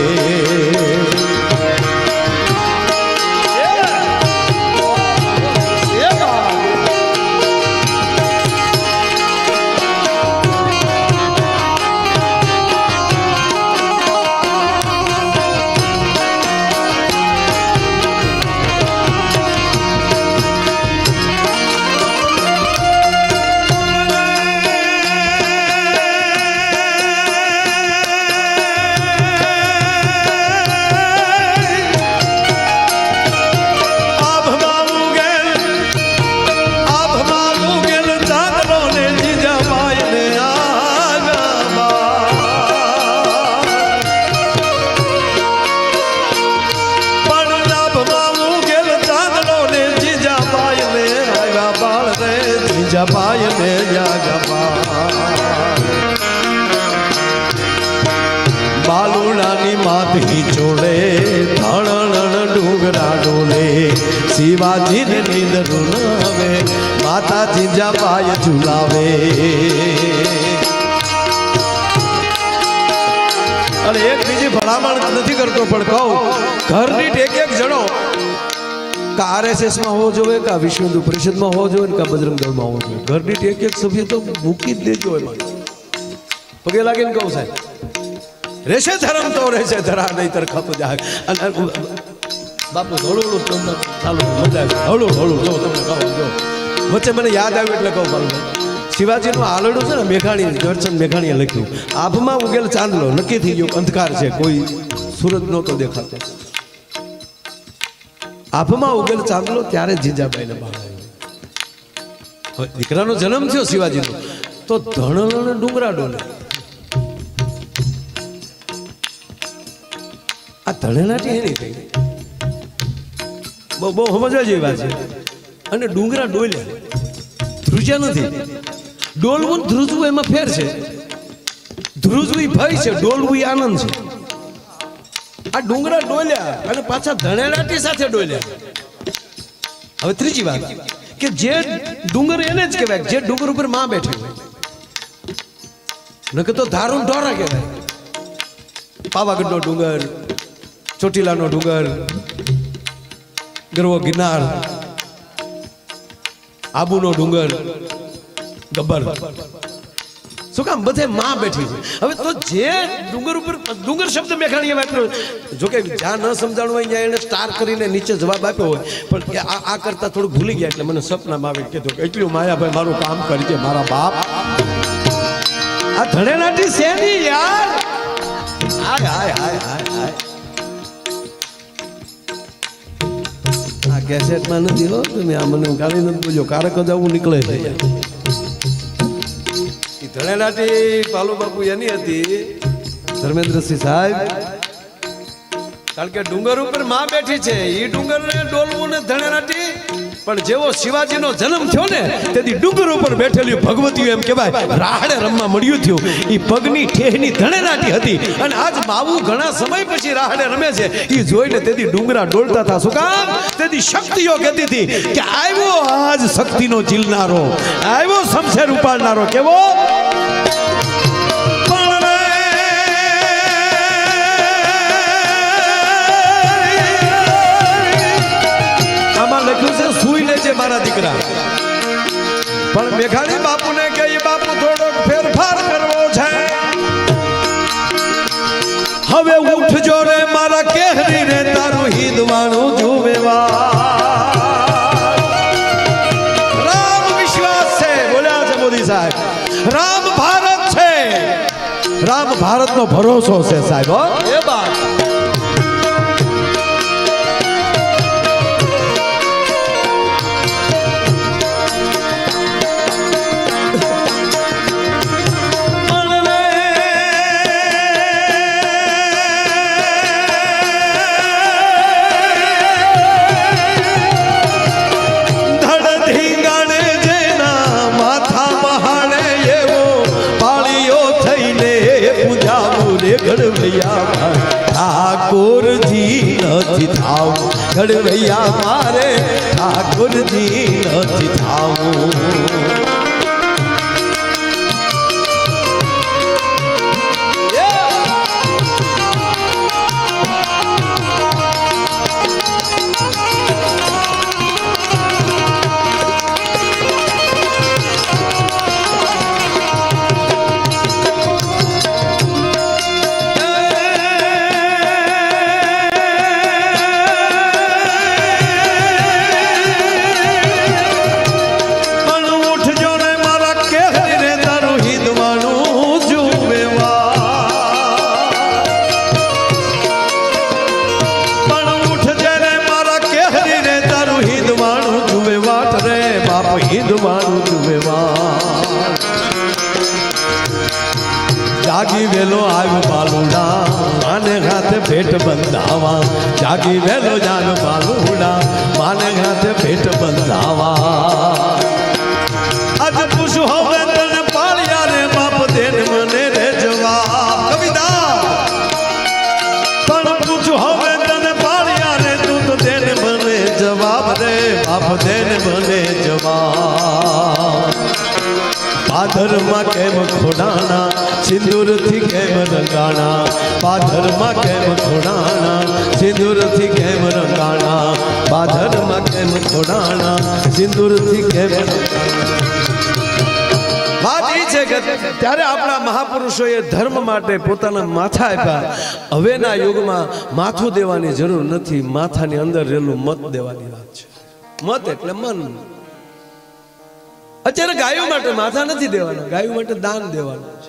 બાલુડાની માથી ચોળે ધણણ ડુંગરા ડોલે શિવાજીને નીંદ રૂનાવે માતા જીજા પાય ઝુલાવે. અને એક બીજી ભલામણ નથી કરતો પણ કહું, ઘરની એક એક જણો કે આરએસએસ માં હોવો જોઈએ, કે વિશ્વ હિન્દુ પરિષદમાં હોવો જોઈએ, કે બજરંગ દળમાં હોવો જોઈએ. ઘરની એક એક સભ્ય તો મૂકી જ દેજો એમાં. પગે લાગીને કહું સાહેબ રહેશે ધર્મ તો રહેશે ધરા નહીં તરખાતો જાય. અને બાપુ હળું હળું તમને ચાલુ મજા આવે હળું હળું જો તમને કહું જો વચ્ચે મને યાદ આવ્યું એટલે કહું પાલું શિવાજીનું આલડું છે ને મેઘાણી દર્શન મેઘાણીએ લખ્યું. આભમાં ઉગેલ ચાંદલો નક્કી થઈ ગયો અંધકાર છે, કોઈ સૂરજ નહોતો દેખાતો. આભમાં ઉગેલ ચાંદલો ત્યારે જીજાબાઈને બાળ આવ્યો. દીકરાનો જન્મ થયો શિવાજીનો તો ધણણ ડુંગરા ડોલે. આ ધણેલાટી એની થઈ બહુ બહુ સમજવા જેવી વાત છે. અને ડુંગરા ડોલ્યા ધ્રુજ્યા નથી. ડોલવું ધ્રુજવું એમાં ફેર છે. ધ્રુજવું ભય છે, ડોલવું આનંદ છે. આ ડુંગરા ડોલ્યા અને પાછા ધણેલાટી સાથે ડોલ્યા. હવે ત્રીજી વાત કે જે ડુંગર એને જ કહેવાય જે ડુંગર ઉપર માં બેઠી હોય. નકર તો ધારું ઢોરા કહેવાય. પાવાગઢનો ડુંગર, ચોટીલાનો ડુંગર, ગરવો ગિરનાર, આબુનો ડુંગર, ગબ્બર, શું કામ બધે માં બેઠી છે. હવે તો જે ડુંગર ઉપર ડુંગર શબ્દ મેઘાણીએ વાપર્યો, જોકે જ્યાં ન સમજાણું હોય ત્યાં એને સ્ટાર કરીને નીચે જવાબ આપ્યો હોય, પણ આ આ કરતા થોડું ભૂલી ગયા એટલે મને સપનામાં આવે કીધું કે એટલું માયાભાઈ મારું કામ કરી છે મારા બાપ. આ ધણેલાટી શેની યાર હાય હાય હાય હાય હાય આ કેસેટમાં નથી હો તમે આ મને ગાલી નથી બોલ્યો કારક જ આવું નીકળે છે એ ધણેલાટી પાલુ બાપુ એની હતી ધર્મેન્દ્રસિંહ સાહેબ કારણ કે ડુંગર ઉપર માં બેઠી છે એ ડુંગર ને ડોલવું ને ધણેલાટી પણ જેવો શિવાજીનો જન્મ થયો ને તેથી ડુંગર ઉપર બેઠેલી ભગવતી એમ કહેવાય રાહડે રમવા મળ્યું થયું એ પગની ઠેહની ધણેલાટી હતી અને આજ માવું ઘણા સમય પછી રાહડે રમે છે એ જોઈને તેથી ડુંગરા ડોલતા હતા શું કામ તેથી શક્તિઓ કહેતી હતી કે આવ્યો આજ શક્તિનો ચીલનારો આવ્યો શમશેર ઉપાડનારો કેવો સુઈ લે છે મારા દીકરા પણ મેઘાણી બાપુને કે એ બાપુ થોડો ફેરફાર કરવો છે હવે ઉઠજો રે મારા કેહરી રે તારું હિંદવાણું જુવેવા રામ વિશ્વાસ છે બોલ્યા છે મોદી સાહેબ રામ ભારત છે રામ ભારતનો ભરોસો છે સાહેબ હો એ વાત ઠાકોરજી નથી થાવું ઘડવૈયા મારે ઠાકોરજી નથી થાવું જાગી વેલો આવ્યો બાલુડા માને હાથે ભેટ બંધાવા જાગી વેલો જાન બાલુડા માને હાથે ભેટ બંધાવા આજ પૂછું હવે તને પાળ્યા રે બાપ દેન મને રે જવાબ કવિતા પણ પૂછું હવે તને પાળ્યા રે તું તો દેન મને જવાબ રે બાપ દેન મને જવાબ પાધરમાં કેમ ખોડાણા સિંદૂરથી કેમ રંગાણા પાધરમાં કેમ ખોડાણા સિંદૂરથી કેમ રંગાણા પાધરમાં કેમ ખોડાણા સિંદૂરથી કેમ વાત એ છે કે ત્યારે આપણા મહાપુરુષોએ ધર્મ માટે પોતાના માથા આપ્યા હવેના યુગમાં માથું દેવાની જરૂર નથી માથાની અંદર રહેલું મત દેવાની વાત છે મત એટલે મન અત્યારે ગાયો માટે માથા નથી દેવાના ગાયો માટે દાન દેવાનું છે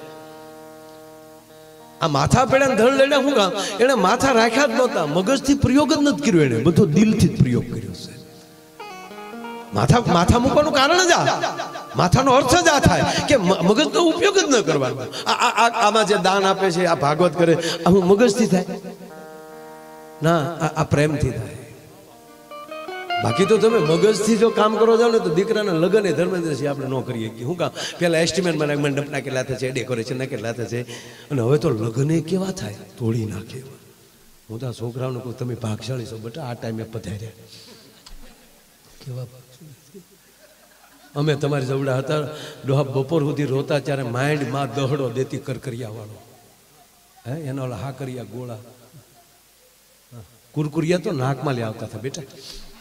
આ માથા પેડા ધડ લેડા શું કામ એને માથા રાખ્યા જ નહોતા મગજથી પ્રયોગ જ નથી કર્યો એને બધો દિલથી જ પ્રયોગ કર્યો છે માથા માથા મૂકવાનું કારણ જ આ માથાનો અર્થ જ આ થાય કે મગજનો ઉપયોગ જ ન કરવાનો આમાં જે દાન આપે છે આ ભાગવત કરે આ હું મગજથી થાય ના આ પ્રેમથી થાય બાકી તો તમે મગજથી જો કામ કરો જાવ ને તો દીકરાના લગ્ન એ ધર્મેન્દ્રસિંહ આપણે ન કરીએ કે શું કામ પેલા એસ્ટિમેટ મને મંડપના કેટલા થશે ડેકોરેશનના કેટલા થશે અને હવે તો લગ્ન કેવા થાય તોડી નાખે હું તો આ છોકરાઓને કહું તમે ભાગશાળી છો બેટા આ ટાઈમે પધાર્યા કેવા અમે તમારી જવડા હતા ડોહા બપોર સુધી રોતા ત્યારે માઇન્ડ માં દહડો દેતી કરકરિયા વાળો હે એના ઓલા હા કરિયા ગોળા કુરકુરિયા તો નાકમાં લઈ આવતા હતા બેટા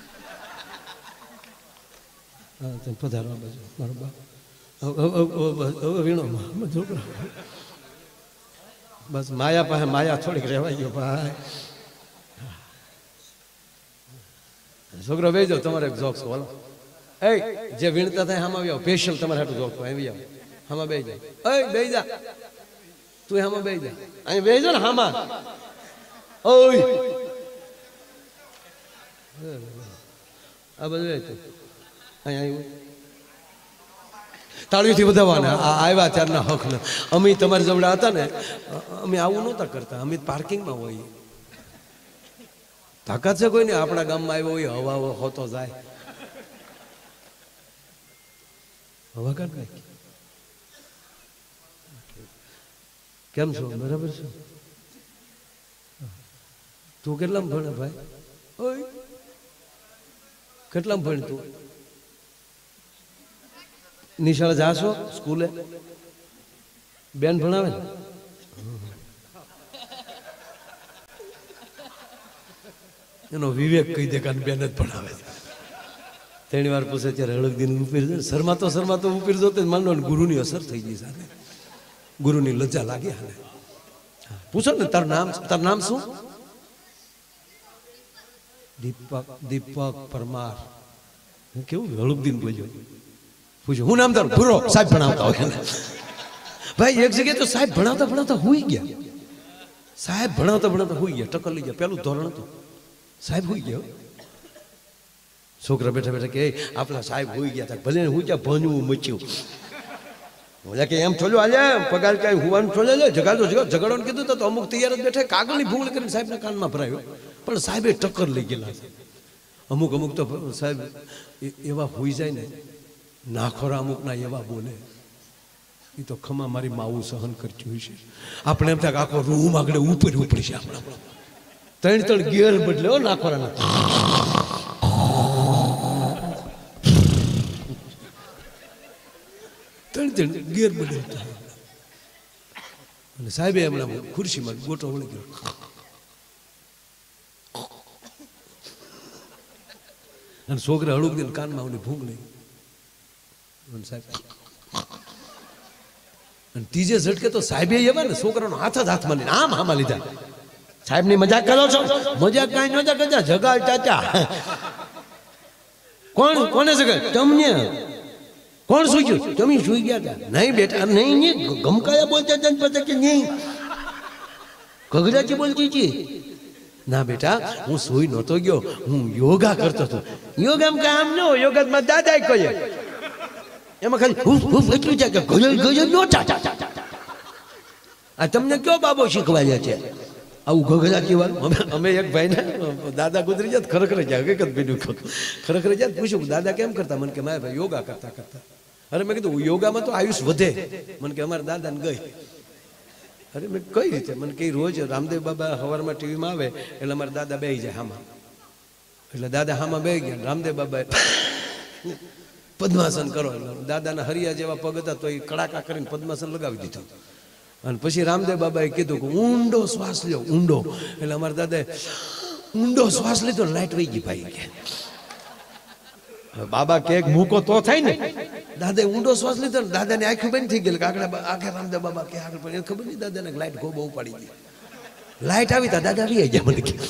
પધારવા બાજુ મારો બાપ વીણો છોકરા બસ માયા પાસે માયા થોડીક રહેવાઈ ગયો ભાઈ છોકરો બે જાઓ તમારે એક જોક્સ બોલો એ જે વીણતા થાય આમાં આવી આવો સ્પેશિયલ તમારે હાટું જોક્સ આવી આવો આમાં બે જાય એ બે જા તું હામાં બેસી જા, અહીં બેસી જા ને હામાં. ઓય આ બધું અહીંયા આવ્યું તાળીઓથી વધાવવાના આવ્યા ત્યારના હક ને. અમે તમારી જવડા હતા ને, અમે આવું નહોતા કરતા, અમે પાર્કિંગમાં હોઈએ. તાકાત છે કોઈ ને આપણા ગામમાં આવ્યો હોય હવા હોતો જાય હવા કાઢ નાખી. કેમ છો? બરાબર છે. તું કેટલામ ભણે ભાઈ? ઓય કેટલામ ભણ તું? નિશાળે જાશો સ્કૂલે? બેન ભણાવે ને? એનો વિવેક કહી દે કે બેન જ ભણાવે છે. ત્રણ વાર પૂછે ત્યારે હળગદીન ઉપીર જાય. શરમાતો શરમાતો ઉપીર જોતે માનો ગુરુની અસર થઈ ગઈ સાથે, ગુરુની લજ્જા લાગી. હાલે પૂછો ને તારું નામ, તારું નામ શું? દીપક. દીપક પરમાર. કેવું હળગદીન બોલ્યો. પૂછ્યું હું નામ તારું? ભૂરો. સાહેબ ભણાવતા હોય ને ભાઈ. એક જગ્યાએ તો સાહેબ ભણાવતા ભણાવતા હુઈ ગયા. સાહેબ ભણાવતા ભણાવતા હુઈ ગયા. ટક્કર લઈ ગયા. પેલું ધોરણ હતું, સાહેબ હુઈ ગયા. છોકરા બેઠા બેઠા કે આપણા સાહેબ હુઈ ગયા હતા. ભલે હું ત્યાં ભણવું મચ્યું. બોલ્યા કે એમ છોલ્યો હાલે પગાર કઈ હુવાનું છોલે લે જગાડો જગાડો જગાડવાનું કીધું તો અમુક તૈયાર જ બેઠા કાગળની ભૂંગળ કરીને સાહેબના કાનમાં ભરાયો. પણ સાહેબે ટક્કર લઈ ગયેલા છે. અમુક અમુક તો સાહેબ એવા હોઈ જાય ને, નાખોરા અમુકના એવા બોલે, એ તો ખમા મારી માવું સહન કરતી હોય છે. આપણે એમ થાય આખો રૂમ આગળ ઉપર ઉપર છે આપણા. ત્રણ ત્રણ ગેર બદલે હો નાખોરાના. ત્રણ ત્રણ ગેર બદલતા. અને સાહેબે હમણાં ખુરશીમાં ગોટો વળી ગયો. અને છોકરા હળુક દઈને કાનમાં ઓલી ભૂંગ લઈ સાહેબ. અને ત્રીજે ઝટકે તો સાહેબે એવા ને છોકરાનો હાથ જ હાથમાં લઈને આમ આમાં લીધા. સાહેબ ની મજાક કરો છો? મજાક કાંઈ મજાક કરતા જગા ચાચા. કોણ કોને જગાડ? તમને. કોણ સુઈ ગયું? તમે સુઈ ગયા હતા? નહીં બેટા નહીં નહીં ગમકાયા બોલતા હતા પછી કે નહીં ગગડાથી બોલતી હતી. ના બેટા હું સુઈ નહોતો ગયો, હું યોગા કરતો હતો. યોગામાં કામ ન હોય, યોગામાં દાદા કહે એમાં ખાલી હુફ હુફ એટલું છે કે ગજલ ગજલ નો ચાચા. આ તમને કયો બાબો શીખવાડ્યા છે આવું ગગડાથી વાળું? અમે એક ભાઈને દાદા ગુજરી જાય ખરેખર જાય હકીકત બીજું ખરેખર જાય પૂછ્યું દાદા કેમ કરતા? મને કે મારે ભાઈ યોગા કરતા કરતા. અરે મેં કીધું યોગામાં તો આયુષ વધે. મને કે અમારા દાદાને ગઈ. અરે મેં કઈ રીતે? મને કે રોજ રામદેવ બાબા સવારમાં ટીવીમાં આવે એટલે અમારા દાદા બેસી જાય હામાં. એટલે દાદા હામાં બેસી ગયા. રામદેવ બાબા પદ્માસન કરો. દાદાના હરિયા જેવા પગ હતા તો એ કડાકા કરીને પદ્માસન લગાવી દીધું. અને પછી રામદેવ બાબાએ કીધું કે ઊંડો શ્વાસ લ્યો, ઊંડો. એટલે અમારા દાદાએ ઊંડો શ્વાસ લીધો, લાઈટ વહી ગઈ ભાઈ કે. બાબા કે મૂકો તો થાય ને. દાદાએ ઊંડો શ્વાસ લીધો ને દાદાની આંખો બંધ થઈ ગઈ. આગળ આખે રામદેવ બાબા કે આગળ પણ ખબર નહીં દાદાને લાઈટ ગો બહુ પાડી ગઈ. લાઈટ આવી તા દાદા આવી ગયા મને કે.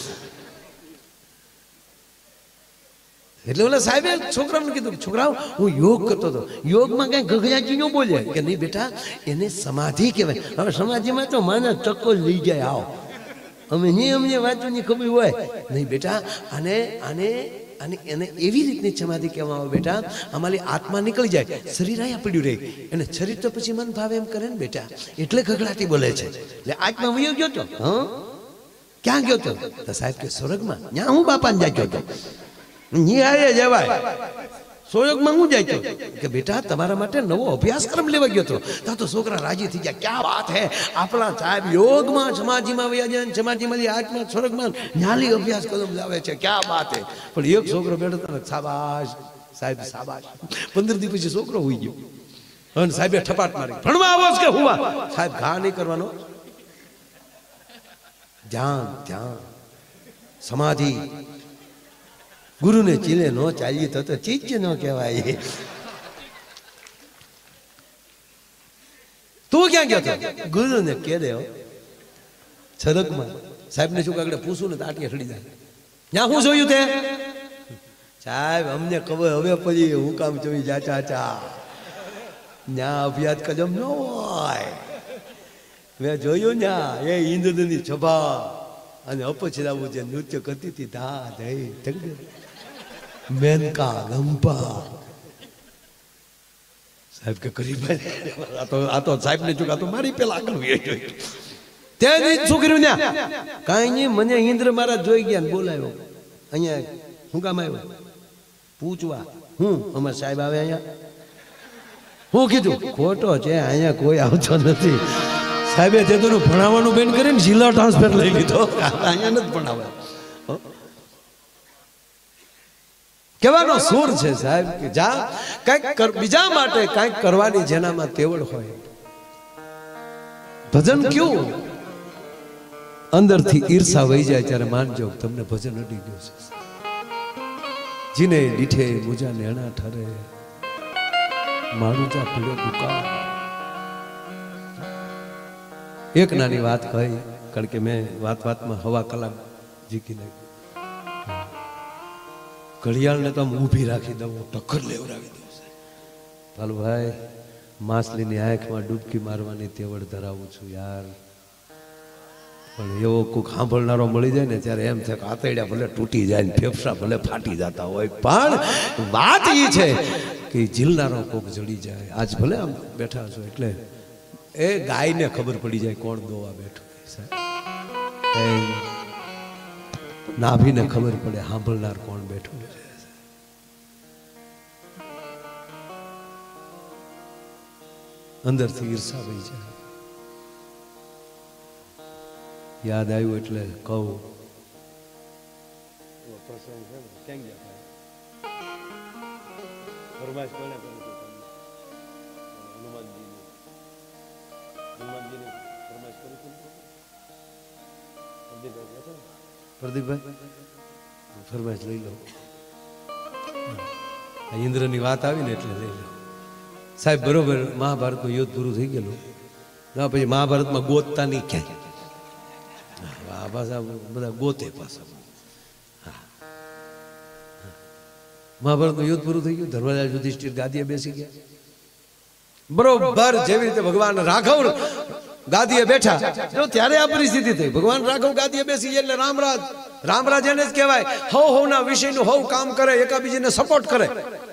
એટલે ઓલા સાહેબે છોકરાઓને કીધું છોકરાઓ હું યોગ કરતો હતો. યોગમાં કઈ ગગડાજી ન બોલે કે નહીં બેટા એને સમાધિ કહેવાય. હવે સમાધિમાં તો માના ચક્કો લઈ જાય. આવો અમે નહીં અમને વાંચવાની ખબર હોય નહીં બેટા. આને આને અને એને એવી રીતની સમાધિ કહેવામાં આવે બેટા અમારી આત્મા નીકળી જાય, શરીર અહીંયા પડ્યું રહે અને શરીર તો પછી મન ભાવે એમ કરે ને બેટા, એટલે ગગડાટી બોલે છે. એટલે આત્મા વયો ગયો તો હા ક્યાં ગયો તો? સાહેબ કે સ્વર્ગમાં. ત્યાં હું બાપાને જાગ્યો હતો. નિહાળે જવાય સોયોગમાં હું જાય કે બેટા તમારા માટે નવો અભ્યાસક્રમ લેવા ગયો હતો. ત્યાં તો છોકરા રાજી થઈ ગયા. ક્યાં વાત હે આપણા સાહેબ યોગમાં સમાધિમાં વયા જાય, સમાધિમાં આત્મા સ્વર્ગમાં ન્યાલી અભ્યાસક્રમ લાવે છે. ક્યાં વાત હે. પણ એક છોકરો બેઠો હતો શાબાશ સાહેબ શાબાશ. પંદર દિવસ પછી છોકરો હોઈ ગયો અને સાહેબે ઠપાટ મારી ભણવા આવો કે હુવા? સાહેબ ઘા નહીં કરવાનો, ધ્યાન ધ્યાન સમાધિ. ગુરુને ચીલે નો ચાલીએ તો તો ચીજ ન કહેવાય. તું ક્યાં ગયો હતો? ગુરુને કે દે છરકમાં. સાહેબને શું આગળ પૂછું ને તો આટકે ચડી જાય. ત્યાં હું જોયું તે? સાહેબ અમને ખબર હવે પછી હું કામ જોઈ જા ચાચા. ત્યાં અભ્યાસ કદમ ન હોય. મેં જોયું ને એ ઇન્દ્રની સભા અને અપછરાવું જે નૃત્ય કરતી હતી ધા જઈ મેનકા ગંપા સાહેબ કે કરી આ તો આ તો સાહેબ ને ચૂકા તો મારી પેલા આગળ ત્યાં શું કર્યું ને કાંઈ નહીં મને ઇન્દ્ર મારા જોઈ ગયા બોલાયો અહીંયા શું કામ આવ્યો પૂછવા હું અમારે સાહેબ આવે અહીંયા હું કીધું ખોટો છે અહીંયા કોઈ આવતો નથી સાહેબે તે તો ભણાવવાનું બેન કરીને જિલ્લા ટ્રાન્સફર લઈ લીધો અહીંયા નથી ભણાવે કહેવાનો સુર છે સાહેબ કે જા કંઈક બીજા માટે કંઈક કરવાની જેનામાં તેવડ હોય ભજન ક્યું અંદરથી ઈર્ષા વહી જાય ત્યારે માનજો તમને ભજન અડી ગયું છે જીને દીઠે મુજા નેણા ઠરે મારું જા પીડો દુકા એક નાની વાત કહી કારણ કે મેં વાત વાતમાં હવા કલાક જીકી નાખી ઘડિયાળને તો આમ ઊભી રાખી દઉં ટક્કર લેવડાવી દઉં છે પાલુ ભાઈ માછલીની આંખમાં ડૂબકી મારવાની તેવડ ધરાવું છું યાર પણ એવો કોઈક સાંભળનારો મળી જાય ને ત્યારે એમ થાય કે આતરડા ભલે તૂટી જાય ને ફેફસા ભલે ફાટી જતા હોય પણ વાત એ છે કે ઝીલનારો કોક જડી જાય આજ ભલે આમ બેઠા છો એટલે એ ગાયને ખબર પડી જાય કોણ દોવા બેઠું એ નાભીને ખબર પડે સાંભળનાર કોણ બેઠું છે અંદરથી ઈર્ષા વહી જાય યાદ આવ્યું એટલે કહું પ્રદીપભાઈ ફરમાઈશ લઈ લો ઇન્દ્રની વાત આવી ને એટલે લઈ લો સાહેબ બરોબર મહાભારતનું યુદ્ધ પૂરું થઈ ગયેલું ના પછી મહાભારતમાં ગોતતાની ક્યાંય આ પાછા બધા ગોતે પાછા મહાભારતનું યુદ્ધ પૂરું થઈ ગયું ધર્મરાજ યુધિષ્ઠિર ગાદીએ બેસી ગયા બરોબર જેવી રીતે ભગવાન રાઘવ ગાદીએ બેઠા જો ત્યારે આ પરિસ્થિતિ થઈ ભગવાન રાઘવ ગાદીએ બેસી એટલે રામરાજ રામરાજ એને જ કહેવાય હવ હવના વિષયનું હવ કામ કરે એકાબીજીને સપોર્ટ કરે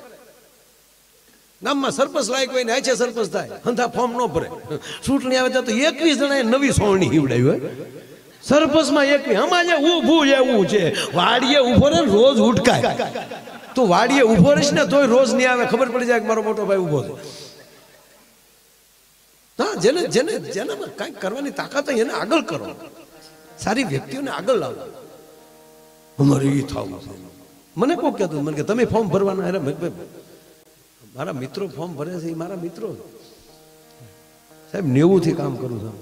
ગામમાં સરપંચ લાયક હોય ને આચે સરપંચ થાય હંધા ફોર્મ ન ભરે ચૂંટણી આવે તો એકવીસ જણાએ નવી સોળણી હિવડાવી હોય સરપંચમાં એકવી અમારે ઊભું એવું છે વાડીએ ઉભો રહે રોજ ઉઠકાય તું વાડીએ ઉભો રહીશ ને તોય રોજ નહીં આવે ખબર પડી જાય કે મારો મોટો ભાઈ ઉભો છે હા જેને જેને જેનામાં કાંઈક કરવાની તાકાત હોય એને આગળ કરો સારી વ્યક્તિઓને આગળ લાવો અમારે એ થવું છે મને કોઈ કહેતું મને કે તમે ફોર્મ ભરવાના અરે મારા મિત્રો ફોર્મ ભરે છે એ મારા મિત્રો સાહેબ નેવું થી કામ કરું છું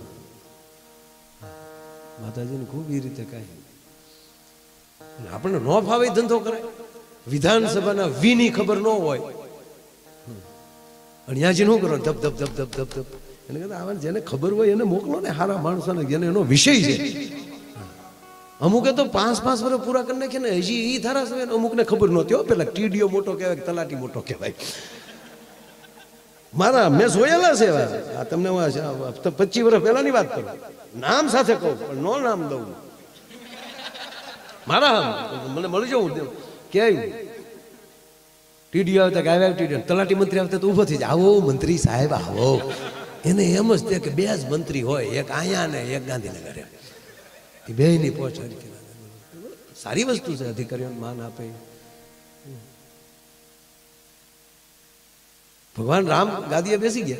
માતાજીને ખૂબ એ રીતે કાંઈ આપણને ન ફાવે ધંધો કરે વિધાનસભાના વી ની ખબર ન હોય અણ્યાજી નું કરો ધબ ધબ ધબ ધબ ધબ ધબ એને કહેતા આવે જેને ખબર હોય એને મોકલો ને સારા માણસોને જેને એનો વિષય છે અમુકે તો પાંચ પાંચ વર્ષ પૂરા કરી નાખે ને હજી એ ધારાસભ્ય અમુકને ખબર નહોતી હો પેલા ટીડીઓ મોટો કહેવાય તલાટી મોટો કહેવાય મારા મેં જોયેલા છે આ તમને પચીસ વર્ષ પહેલાની વાત કરું નામ સાથે કહું પણ નો નામ દઉં મારા મને મળી જવું કે ટીડીઓ આવતા કે આવ્યા ટીડીઓ તલાટી મંત્રી આવતા તો ઊભો થઈ જાય આવો મંત્રી સાહેબ આવો એને એમ જ કે બે જ મંત્રી હોય એક અહીંયા ને એક ગાંધીનગર એ બે ની પહોંચાડી સારી વસ્તુ છે અધિકારીઓને માન આપે ભગવાન રામ ગાદીએ બેસી ગયા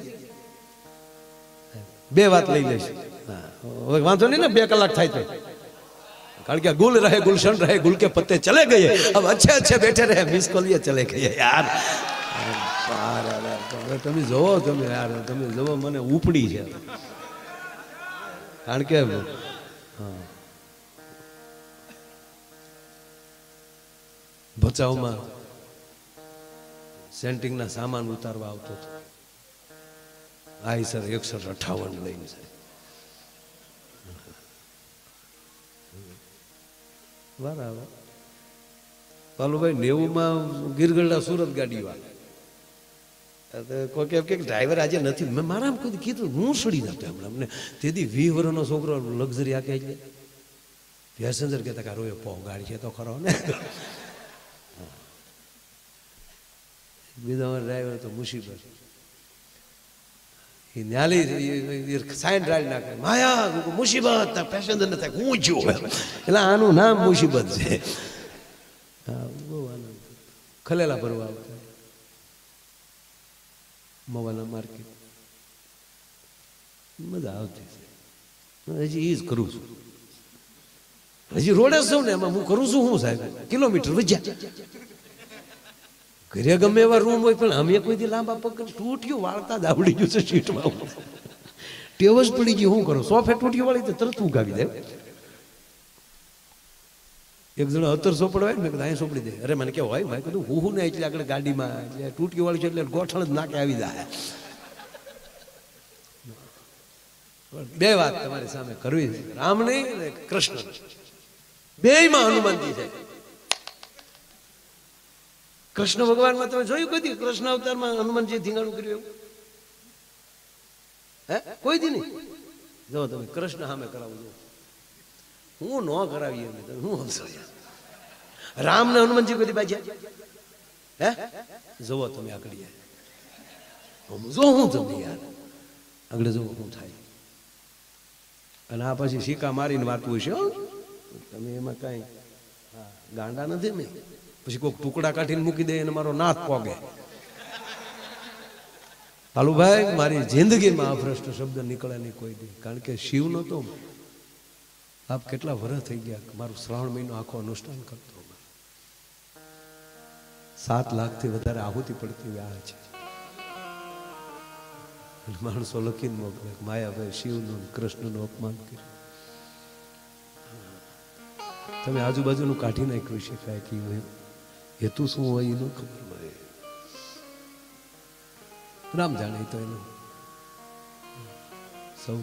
બે વાત લઈ લઈશ હવે વાંધો નહીં ને બે કલાક થાય તો કારણ કે ગુલ રહે ગુલશન રહે ગુલ કે પત્તે ચલે ગયે अब अच्छे अच्छे बैठे रहे मिस कोलिए चले गए यार તમે જોવો તમે યાર તમે જોવો મને ઉપડી છે કારણ કે ભચાઉમાં સેન્ટિંગના સામાન ઉતારવા આવતો હતો આઈ સર એકસો અઠાવન લઈને છે બરાબર પાલુભાઈ નેવું માં ગીરગઢડા સુરત ગાડી વાળા કોઈ કે ડ્રાઈવર આજે નથી. મેં મારા કોઈ કીધું હું સડી જતો હમણાં અમને તેથી વી વર્ષનો છોકરો લક્ઝરી આ કહે છે પેસેન્જર કહેતા કે રોય પો ગાડી છે તો ખરો ને. બીજો ડ્રાઈવર તો મુસીબત એ ન્યાલી સાઈન ડ્રાઈવ નાખે માયા મુસીબત પેસેન્જર ને થાય હું જો એટલે આનું નામ મુસીબત છે. હા બહુ આનંદ ખલેલા ભરવા આવતા મવાના માર્કેટ મજા આવતી છે. હજી એ જ કરું છું હજી રોડે છું ને એમાં હું કરું છું હું સાહેબ કિલોમીટર વજ્યા ઘરે ગમે એવા રૂમ હોય પણ અમે કોઈથી લાંબા પગ તૂટ્યું વાળતા જ આવડી ગયું છે સીટમાં ટેવ જ પડી ગયું શું કરો સોફે તૂટ્યું વાળી તો તરત ઉગાવી દે. એક જણો અત્તર સોપડવાય મેં કીધું અહીં સોપડી દે. અરે મને કેવું હોય મેં કીધું હું હું ને એટલે આગળ ગાડીમાં એટલે તૂટ્યું વાળી છે એટલે ગોઠણ જ નાકે આવી જાય. બે વાત તમારી સામે કરવી છે રામ નહીં અને કૃષ્ણ બે માં હનુમાનજી છે. કૃષ્ણ ભગવાનમાં તમે જોયું કોઈ દી કૃષ્ણ અવતારમાં હનુમાનજી ધીંગાણું કર્યું એવું હે કોઈ દી નહીં. જો તમે કૃષ્ણ સામે કરાવજો હું ન કરાવીએ હું હમસો રામ ને હનુમાનજી કોઈ દી બાજ્યા હે જોવો તમે આગળ જો હું તમે યાર આગળ જોવો શું થાય. અને આ પછી સિક્કા મારીને વાતું હશે તમે એમાં કઈ ગાંડા નથી મેં પછી કોઈક ટુકડા કાઢીને મૂકી દે અને મારો નાથ પોગે. કાલુભાઈ મારી જિંદગીમાં અભ્રષ્ટ શબ્દ નીકળે નહીં કોઈ દી કારણ કે શિવ નતો આપ કેટલા વર્ષ થઈ ગયા મારું શ્રાવણ મહિનો આખો અનુષ્ઠાન કરતો સાત લાખ થી વધારે આહુતિ પડતી વ્યાહ છે. માણસો લખીને મોકલે માયાભાઈ શિવનું કૃષ્ણનું અપમાન કર્યું. તમે આજુબાજુનું કાઢી નાખ્યું શકાય કે હેતુ શું હોય એનું ખબર હોય રામ જાણે તો એનું સૌ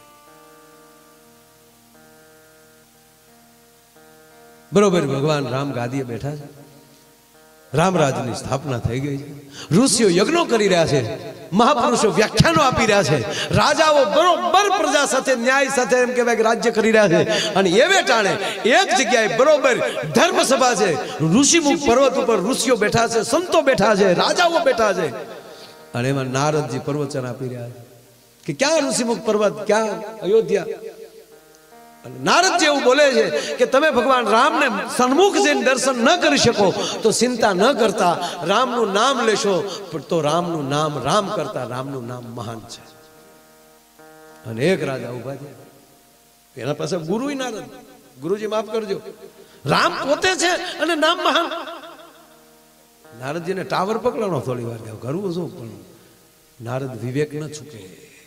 બરોબર. ભગવાન રામ ગાદીએ બેઠા છે રામરાજની સ્થાપના થઈ ગઈ છે. ઋષિઓ યજ્ઞો કરી રહ્યા છે મહાપુરુષો વ્યાખ્યાનો આપી રહ્યા છે રાજાઓ બરોબર પ્રજા સાથે ન્યાય સાથે એમ કહેવાય કે રાજ્ય કરી રહ્યા છે. અને એવે ટાણે એક જગ્યાએ બરોબર ધર્મ સભા છે ઋષિમુખ પર્વત ઉપર ઋષિઓ બેઠા છે સંતો બેઠા છે રાજાઓ બેઠા છે અને એમાં નારદજી પ્રવચન આપી રહ્યા છે કે ક્યાં ઋષિમુખ પર્વત ક્યાં અયોધ્યા. નારદજી એવું બોલે છે કે તમે ભગવાન રામને સન્મુખ જઈને દર્શન ન કરી શકો તો ચિંતા ન કરતા રામનું નામ લેશો તો રામનું નામ રામ કરતા રામનું નામ મહાન છે. અને એક રાજા ઉભા થયા એના પાસે ગુરુ નારદ ગુરુજી માફ કરજો રામ પોતે છે અને નામ મહાન. નારદજીને ટાવર પકડવાનો થોડી વાર ગયો કરવું શું પણ નારદ વિવેક ન ચૂકે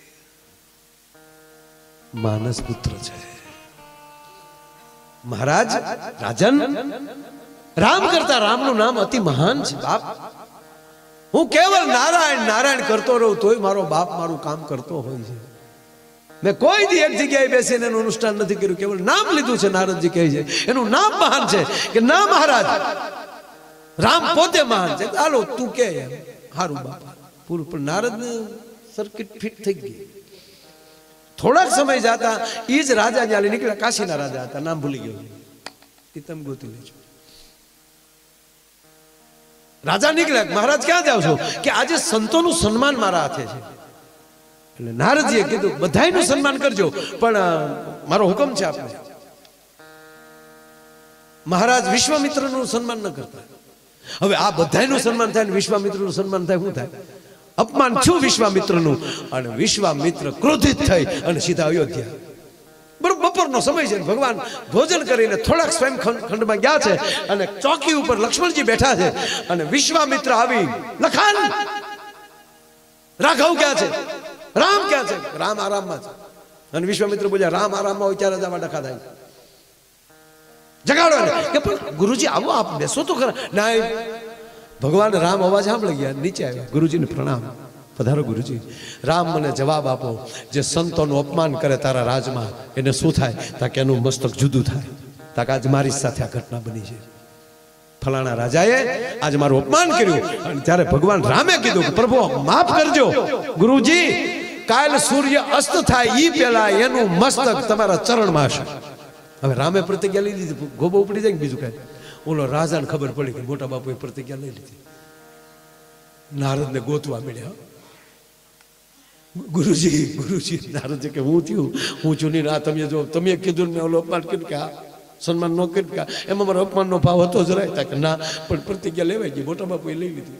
માનસ પુત્ર છે. મહારાજ રાજન રામ કરતા રામનું નામ અતિ મહાન છે બાપ. હું કેવળ નારાયણ નારાયણ કરતો રહું તોય મારો બાપ મારું કામ કરતો હોય છે. મેં કોઈ દી એક જગ્યાએ બેસીને એનું અનુષ્ઠાન નથી કર્યું કેવળ નામ લીધું છે. નારદજી કહે છે એનું નામ મહાન છે કે ના મહારાજ રામ પોતે મહાન છે. ચાલો તું કે હારું બાપા પૂરું. પણ નારદ ને સર્કિટ ફિટ થઈ ગઈ. થોડાક સમય જતા એ જ રાજા જ્યાં નીકળ્યા કાશીના રાજા હતા નામ ભૂલી ગયો એ તમે ગોતી લેજો. રાજા નીકળ્યા મહારાજ ક્યાં જાવ છો કે આજે સંતોનું સન્માન મારા હાથે છે. એટલે નારદજીએ કીધું બધાયનું સન્માન કરજો પણ મારો હુકમ છે આપને. મહારાજ વિશ્વામિત્રનું સન્માન ન કરતા. હવે આ બધાયનું સન્માન થાય ને વિશ્વામિત્રનું સન્માન થાય શું થાય? અપમાન છું વિશ્વામિત્રનું. અને વિશ્વામિત્ર ક્રોધિત થઈ અને સીધા અયોધ્યા. બરોબર બપોરનો સમય છે ભગવાન ભોજન કરીને થોડાક સ્વયં ખંડમાં ગયા છે અને ચોકી ઉપર લક્ષ્મણજી બેઠા છે અને વિશ્વામિત્ર આવી લખાન રાઘવ ક્યાં છે રામ ક્યાં છે? રામ આરામમાં છે. અને વિશ્વામિત્ર બોલ્યા રામ આરામમાં હોય ત્યારે જ આમાં ડખા થાય જગાડો કે પણ ગુરુજી આવો આપ બેસો તો ખરા. ના ભગવાન રામ અવાજ સાંભળી ગયા નીચે આવ્યા ગુરુજીને પ્રણામ પધારો ગુરુજી. રામ મને જવાબ આપો જે સંતોનું અપમાન કરે તારા રાજમાં એને શું થાય? તાકે એનું મસ્તક જુદું થાય. તાકે આજ મારી સાથે આ ઘટના બની છે. ફલાણા રાજાએ આજ મારું અપમાન કર્યું અને ત્યારે ભગવાન રામે કીધું કે પ્રભુ માફ કરજો ગુરુજી, કાલ સૂર્ય અસ્ત થાય ઈ પહેલા એનું મસ્તક તમારા ચરણમાં હશે. હવે રામે પ્રતિજ્ઞા લઈ લીધી, ગોબો ઉપડી જાય ને બીજું કઈ. ઓલો રાજાને ખબર પડી કે મોટા બાપુએ પ્રતિજ્ઞા લઈ લીધી. નારદને ગોતવા મળ્યા. ગુરુજી ગુરુજી નારદ કે હું થયું, હું છું નહીં, આ તમે જો તમે કીધું ને ઓલો અપમાન કર્યું કે આ સન્માન ન કર્યું કે એમાં મારો અપમાનનો ભાવ હતો જ રહે કે ના, પણ પ્રતિજ્ઞા લેવાય ગઈ, મોટા બાપુએ લઈ લીધી.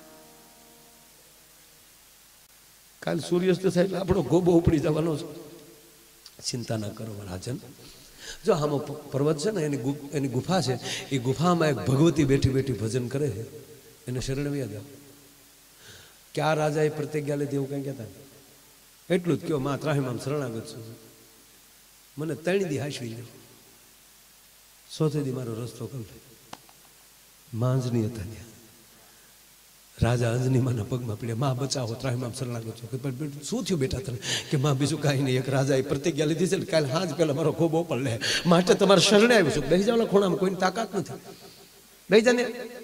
કાલ સૂર્યાસ્ત થાય એટલે આપણો ગોબો ઉપડી જવાનો છે. ચિંતા ના કરો રાજન. જો આમાં પર્વત છે ને એની એની ગુફા છે, એ ગુફામાં એક ભગવતી બેઠી બેઠી ભજન કરે છે, એને શરણ વ્યા જાવ. ક્યાં રાજાએ પ્રતિજ્ઞા લીધી એવું કંઈ કહેતા એટલું જ કયો, માં ત્રાહીમામ શરણાગત છું, મને ત્રણ દી હાંસવી લે, સોથી દી મારો રસ્તો કરી. માં અંજની હતા ત્યાં, રાજા અંજની માના પગમાં પડ્યા, માં બચાવો, ત્રાહીમામ શરણાગત છું. શું થયું બેટા તને? કે માં બીજું કાંઈ નહીં, એક રાજાએ પ્રતિજ્ઞા લીધી છે ને કાલે હાજ પહેલા મારો ખોબો પણ લે, માટે તમારે શરણે આવ્યું છું. બેસી જાવ ખૂણામાં, કોઈની તાકાત નથી, બેસી જા ને.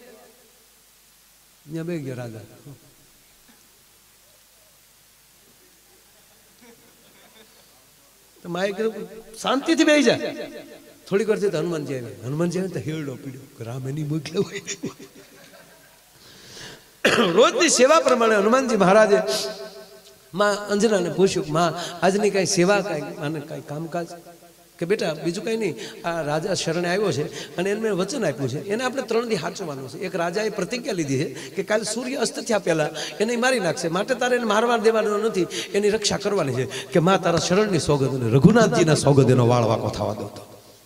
ત્યાં બે ગયા રાજા. માએ કીધું શાંતિથી બેસી જાય. થોડીક વાર તો હનુમાનજી આવ્યા. હનુમાનજી આવે તો હેરડો પીડ્યો કે રામ એની મોકલે હોય. રોજની સેવા પ્રમાણે હનુમાનજી મહારાજે માં અંજનાને પૂછ્યું, માં આજની કઈ સેવા કાંઈ અને કાંઈ કામકાજ? કે બેટા બીજું કંઈ નહીં, આ રાજા શરણે આવ્યો છે અને એને મેં વચન આપ્યું છે, એને આપણે ત્રણ દી સાચવવાનું છે. એક રાજાએ પ્રતિજ્ઞા લીધી છે કે કાલ સૂર્ય અસ્ત થયા પહેલા એને મારી નાખશે, માટે તારે એને મારવા દેવાનો નથી, એની રક્ષા કરવાની છે. કે માં તારા શરણની સોગંદ અને રઘુનાથજીના સોગંદ એનો વાળ વાકો થવા દો. તો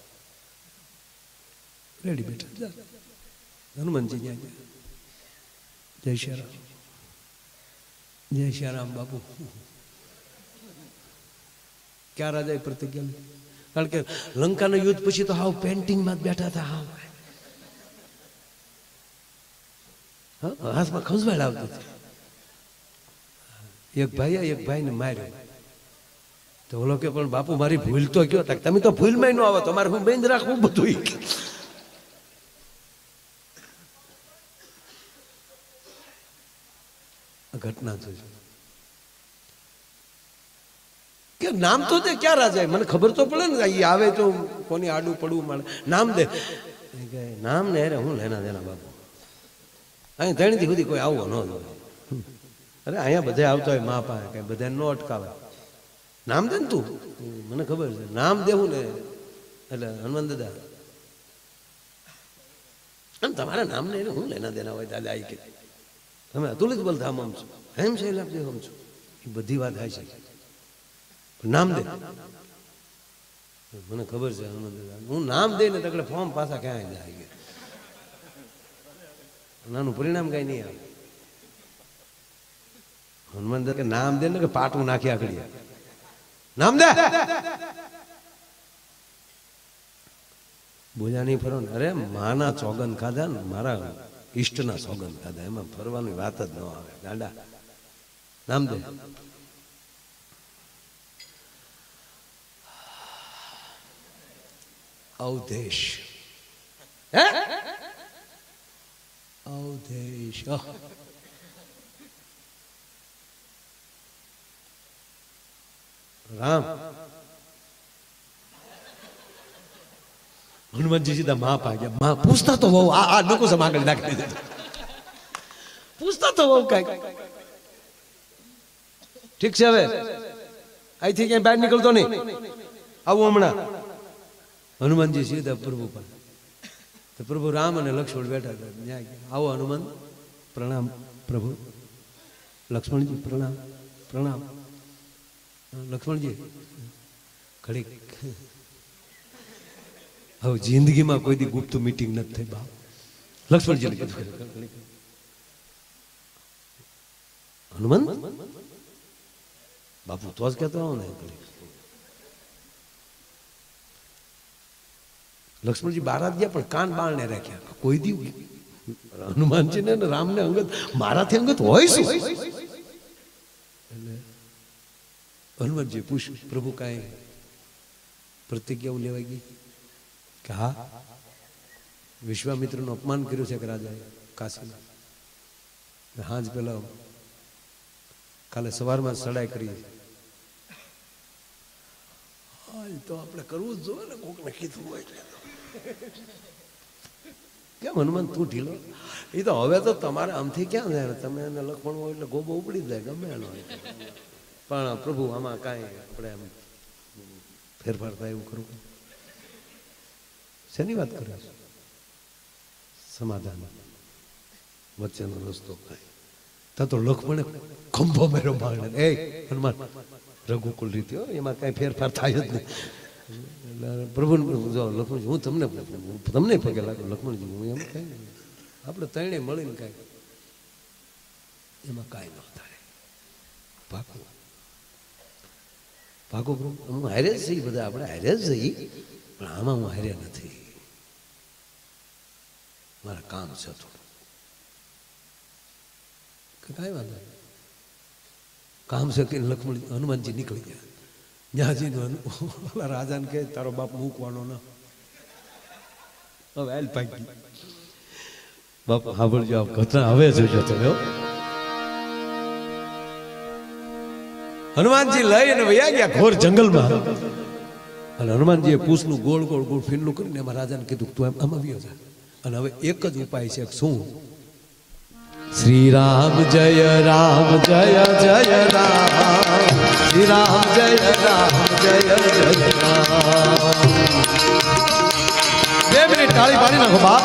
રેડી બેટા. હનુમાનજી ત્યાં ગયા. જય શ્રી રામ, જય શ્રી રામ બાપુ. ક્યાં રાજાએ પ્રતિજ્ઞા લીધી? કારણ કે લંકાના યુદ્ધ પછી તો હાવ પેન્ટિંગમાં જ બેઠા હતા. હાવ હાથમાં ખંજવાળ આવતી હતી. એક ભાઈ એક ભાઈને માર્યો તો ઓલો કે પણ બાપુ મારી ભૂલ તો કયો? તમે તો ભૂલમાં ન આવો, તમારે હું બેન રાખવું બધું. ઘટના જોઈ કે નામ તો દે. ક્યાં રાજા? મને ખબર તો પડે ને, એ આવે તો કોની આડું પડવું મળે, નામ દે. નામ ને અરે હું લેના દેના બાપુ, અહીં ધણીથી સુધી કોઈ આવવો ન જોઈએ. અરે અહીંયા બધા આવતા હોય મા પાસે, કઈ બધા ન અટકાવે. નામ દે ને તું, મને ખબર છે નામ દેવું ને. એટલે હનુમાન દાદા એમ તમારા નામ ને હું લેના દેના હોય દાદા. આવી કે તમે અતુલિત બોલતા આમ છો, એમ છે એટલે આમ છો, એ બધી વાત થાય છે. નામ દે, મને ખબર છે હનુમાન દાદા, હું નામ દે ને તકડે ફોર્મ પાછા ક્યાં જાય ગયા, નાનું પરિણામ કઈ નહીં આવે. હનુમાન દાદા કે નામ દે ને કે પાટું નાખી આકડી, નામ દે. બોલ્યા નહીં ફરો ને. અરે માના સોગંદ ખાધા ને, મારા ઈષ્ટના સોગંદ ખાધા, એમાં ફરવાની વાત જ ન આવે ગાંડા. નામ દે. અવધેશ, હે અવધેશ. રામ. હનુમાનજી સીધા માં પા ગયા. માં પૂછતા તો બહુ આ લોકો સમ આગળ નાખી દીધું, પૂછતા તો બહુ કઈ. ઠીક છે, હવે અહીંથી ક્યાંય બહાર નીકળતો નહીં, આવું હમણાં. હનુમાનજી સીધા પ્રભુ પાસે. તો પ્રભુ રામ અને લક્ષ્મણ બેઠા હતા. ત્યાં આવો હનુમાન, પ્રણામ પ્રભુ. લક્ષ્મણજી પ્રણામ પ્રણામ. લક્ષ્મણજી ઘડીક, હવે જિંદગીમાં કોઈ દી ગુપ્ત મીટિંગ નથી થઈ બાપ. લક્ષ્મણજીને કીધું હનુમાન બાપુ તો જ કહેતો આવો ને. લક્ષ્મણજી બારા ગયા પણ કાન બાળને રાખ્યા. કોઈ દી હનુમાનજી ને રામને અંગત મારાથી અંગત હોય શું? એટલે હનુમાનજી પૂછ્યું, પ્રભુ કાંઈ પ્રતિજ્ઞાઓ લેવાઈ ગઈ? કે હા. વિશ્વામિત્રનું અપમાન કર્યું છે કે રાજાએ કાશીમાં. હાજ પેલા કાલે સવારમાં સડાઈ કરી. હા એ તો આપણે કરવું જ જોઈએ ને, કોકને કીધું હોય કેમ હનુમાન તું ઢીલો? એ તો હવે તો તમારે આમથી ક્યાં જાય, તમે એને લખણ હોય એટલે ગોબો ઉપડી જાય ગમે એનો. પણ પ્રભુ આમાં કાંઈ આપણે એમ ફેરફાર થાય એવું કરવું. શેની વાત કરે છે? સમાધાન વચ્ચેનો રસ્તો કાંઈ ત્યાં તો લખમણે ખંભો મેરો માગણે એ હનુમાન રઘુકુલ રીતે એમાં કાંઈ ફેરફાર થાય જ નહીં. પ્રભુ જો લક્ષ્મણજી હું તમને તમને પગે લાગુ લક્ષ્મણજી હું એમ કાંઈ નહીં, આપણે ત્રણેય મળીને કાંઈ એમાં કાંઈ ન થાય. ભાગો ભાગો પ્રભુ, હું હારે જ જઈ, બધા આપણે હારે જ જઈ, પણ આમાં હું હારે નથી. મારા કામ છે થોડું. કાંઈ વાંધો નહીં, કામ છે કે લક્ષ્મણ હનુમાનજી નીકળી ગયા. જ્યાંજી રાજાને કહે તારો બાપ મૂકવાનો ના. હવે હાલ પાકી બાપ સાંભળજો ઘટના હવે જોજો તમે. હનુમાનજી લઈ અને વયા ગયા ઘોર જંગલમાં. અને હનુમાનજીએ પૂછનું ગોળ ગોળ ગોળ ફીરલું કરીને એમાં રાજાને કીધું તું એમ આમ આવ્યો છે. અને હવે એક જ ઉપાય છે. શું? શ્રી રામ જય રામ જય જય રામ, શ્રી રામ જય રામ જય જય રામ. બે મિનિટ તાળી પાડી નાખો બાપ.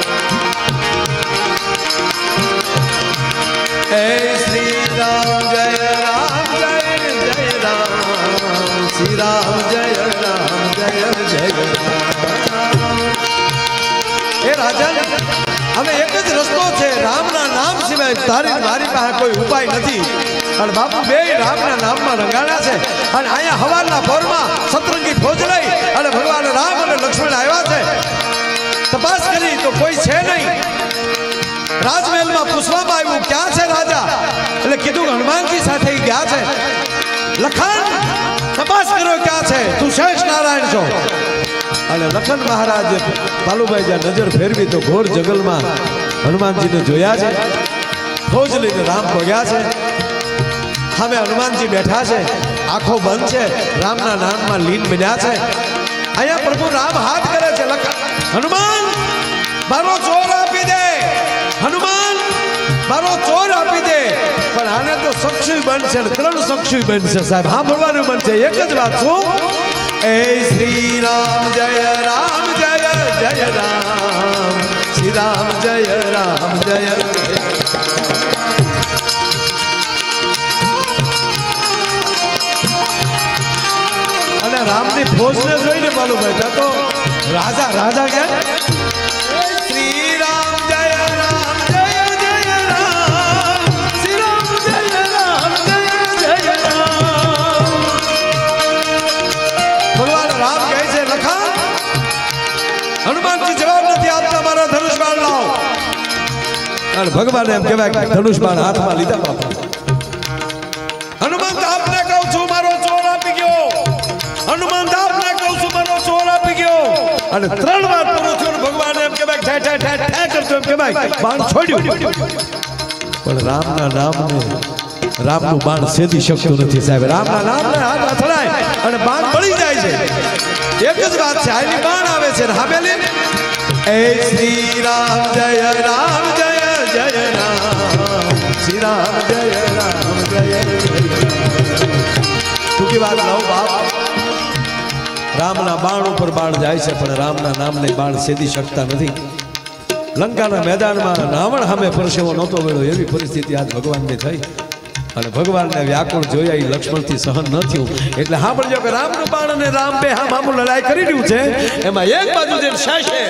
હે શ્રી રામ જય રામ જય જય રામ, શ્રી રામ જય રામ જય જય રામ. એ રાજા અમે એક જ રસ્તો છે, રામના નામ સિવાય તારી મારી પાસે કોઈ ઉપાય નથી. અને બાપુ બે રામના નામમાં રંગાણા છે. અને અહીંયા હવારના પોરમાં સતરંગી ફોજ લઈ અને ભગવાન રામ અને લક્ષ્મણ આવ્યા છે. તપાસ કરી તો કોઈ છે નહીં. રાજમહેલમાં પૂછવામાં આવ્યું ક્યાં છે રાજા, એટલે કીધું હનુમાનજી સાથે ગયા છે. લખન તપાસ કર્યો ક્યાં છે, તું શેષ નારાયણ છો. અને લખન મહારાજ પાલુભાઈ જ્યાં નજર ફેરવી તો ઘોર જંગલમાં હનુમાનજીને જોયા છે. ફોજ લઈને રામ પહોંચ્યા છે. સામે હનુમાનજી બેઠા છે, આંખો બંધ છે, રામના નામમાં લીન બન્યા છે. અહીંયા પ્રભુ રામ હાથ કરે છે, લખન હનુમાન મારો ચોર આપી દે, હનુમાન મારો ચોર આપી દે. પણ આને તો સક્ષી બનશે, ત્રણ સક્ષી બનશે સાહેબ, સાંભળવાનું બનશે. એક જ વાત શું? એ શ્રી રામ જય રામ જય જય રામ, શ્રી રામ જય રામ જય જય. અને રામની ફોજને જોઈને બોલું ભાઈ તો રાજા રાજા ક્યાં? શ્રી રામ જય રામ જય જય રામ, શ્રી રામ જય રામ જય જય રામ. ભગવાન રામ કહે છે લખન હનુમાનજી જવાબ નથી આપતા, મારા ધનુષ બાણ લાવો. અને ભગવાન એમ કહેવાય કે ધનુષ બાણ હાથમાં લીધા બાપા. હનુમાન આપને કહું છું મારો ચોર આપી ગયો, હનુમાન આપને કહું છું મારો ચોર આપી ગયો. અને ત્રણ વાર પૂરું થયું. ભગવાન એમ કહેવાય ઠે ઠે ઠે ઠે કરતો એમ કહેવાય બાણ છોડ્યું. પણ રામના નામને રામનું બાણ સેદી શકતું નથી સાહેબ. રામના નામને હાથ અથડાય અને બાણ પડી જાય છે. એક જ વાત છે, આની બાણ આવે છે ને હામેલી એ શ્રી રામ જય રામ જય જય રામ, શ્રી રામ જય રામ જય જય. ટૂંકી વાત લઉં બાપ, રામના બાણ ઉપર બાણ જાય છે પણ રામના નામને બાણ સેદી શકતા નથી. લંકાના મેદાનમાં રાવણ સામે પરસેવો નહોતો વેળો એવી પરિસ્થિતિ આજ ભગવાનને થઈ. અને ભગવાનને વ્યાકુળ જોયા એ લક્ષ્મણથી સહન ન થયું. એટલે સાંભળજો કે રામનું બાણ અને રામ બે હા મામું લડાઈ કરી રહ્યું છે. એમાં એક બાજુ જે શેષે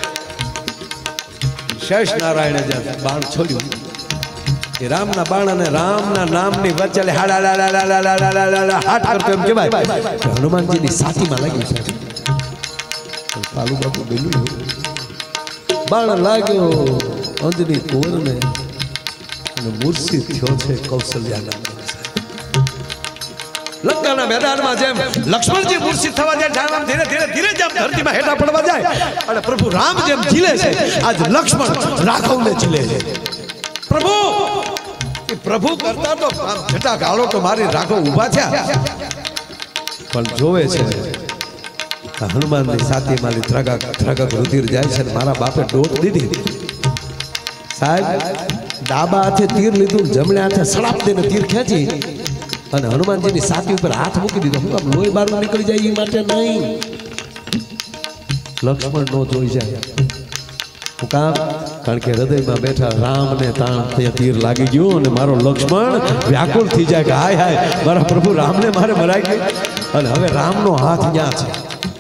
શેષ નારાયણે જે બાણ છોડ્યું એ રામના બાણ અને રામના નામની વચ્ચે હાડા હાટ કરતો એમ કહેવાય હનુમાનજીની છાતીમાં લાગ્યું છે. પાલુ બાપુ બોલ્યું બાણ લાગ્યો અંજની કુંવરને અને મૂર્છિત થયો છે કૌશલ્યાના. લંકાના મેદાનમાં જેમ લક્ષ્મણજી મૂર્છિત થવા જાય જામ ધીરે ધીરે ધીરે જેમ ધરતીમાં હેઠા પડવા જાય અને પ્રભુ રામ જેમ ઝીલે છે આજ લક્ષ્મણ રાઘવને ઝીલે છે પ્રભુ એ પ્રભુ કરતા તો જટા ગાળો તો મારી રાઘવ ઊભા થયા પણ જોવે છે હનુમાનની સાથી મારી ત્રગક ત્રગક રુધિર જાય છે મારા બાપે ડોટ દીધી સાહેબ ડાબા હાથે તીર લીધું જમણે હાથે સડાપ દઈને તીર ખેંચી અને હનુમાનજીની છાતી ઉપર હાથ મૂકી દીધો હું આમ લોહી બાર નીકળી જાય એ માટે નહીં લક્ષ્મણ નો જોઈ જાય હું કામ કારણ કે હૃદયમાં બેઠા રામને તાણ તીર લાગી ગયું અને મારો લક્ષ્મણ વ્યાકુળ થઈ જાય કે હાય હાય મારા પ્રભુ રામને મારે મરાઈ ગયું અને હવે રામનો હાથ ત્યાં છે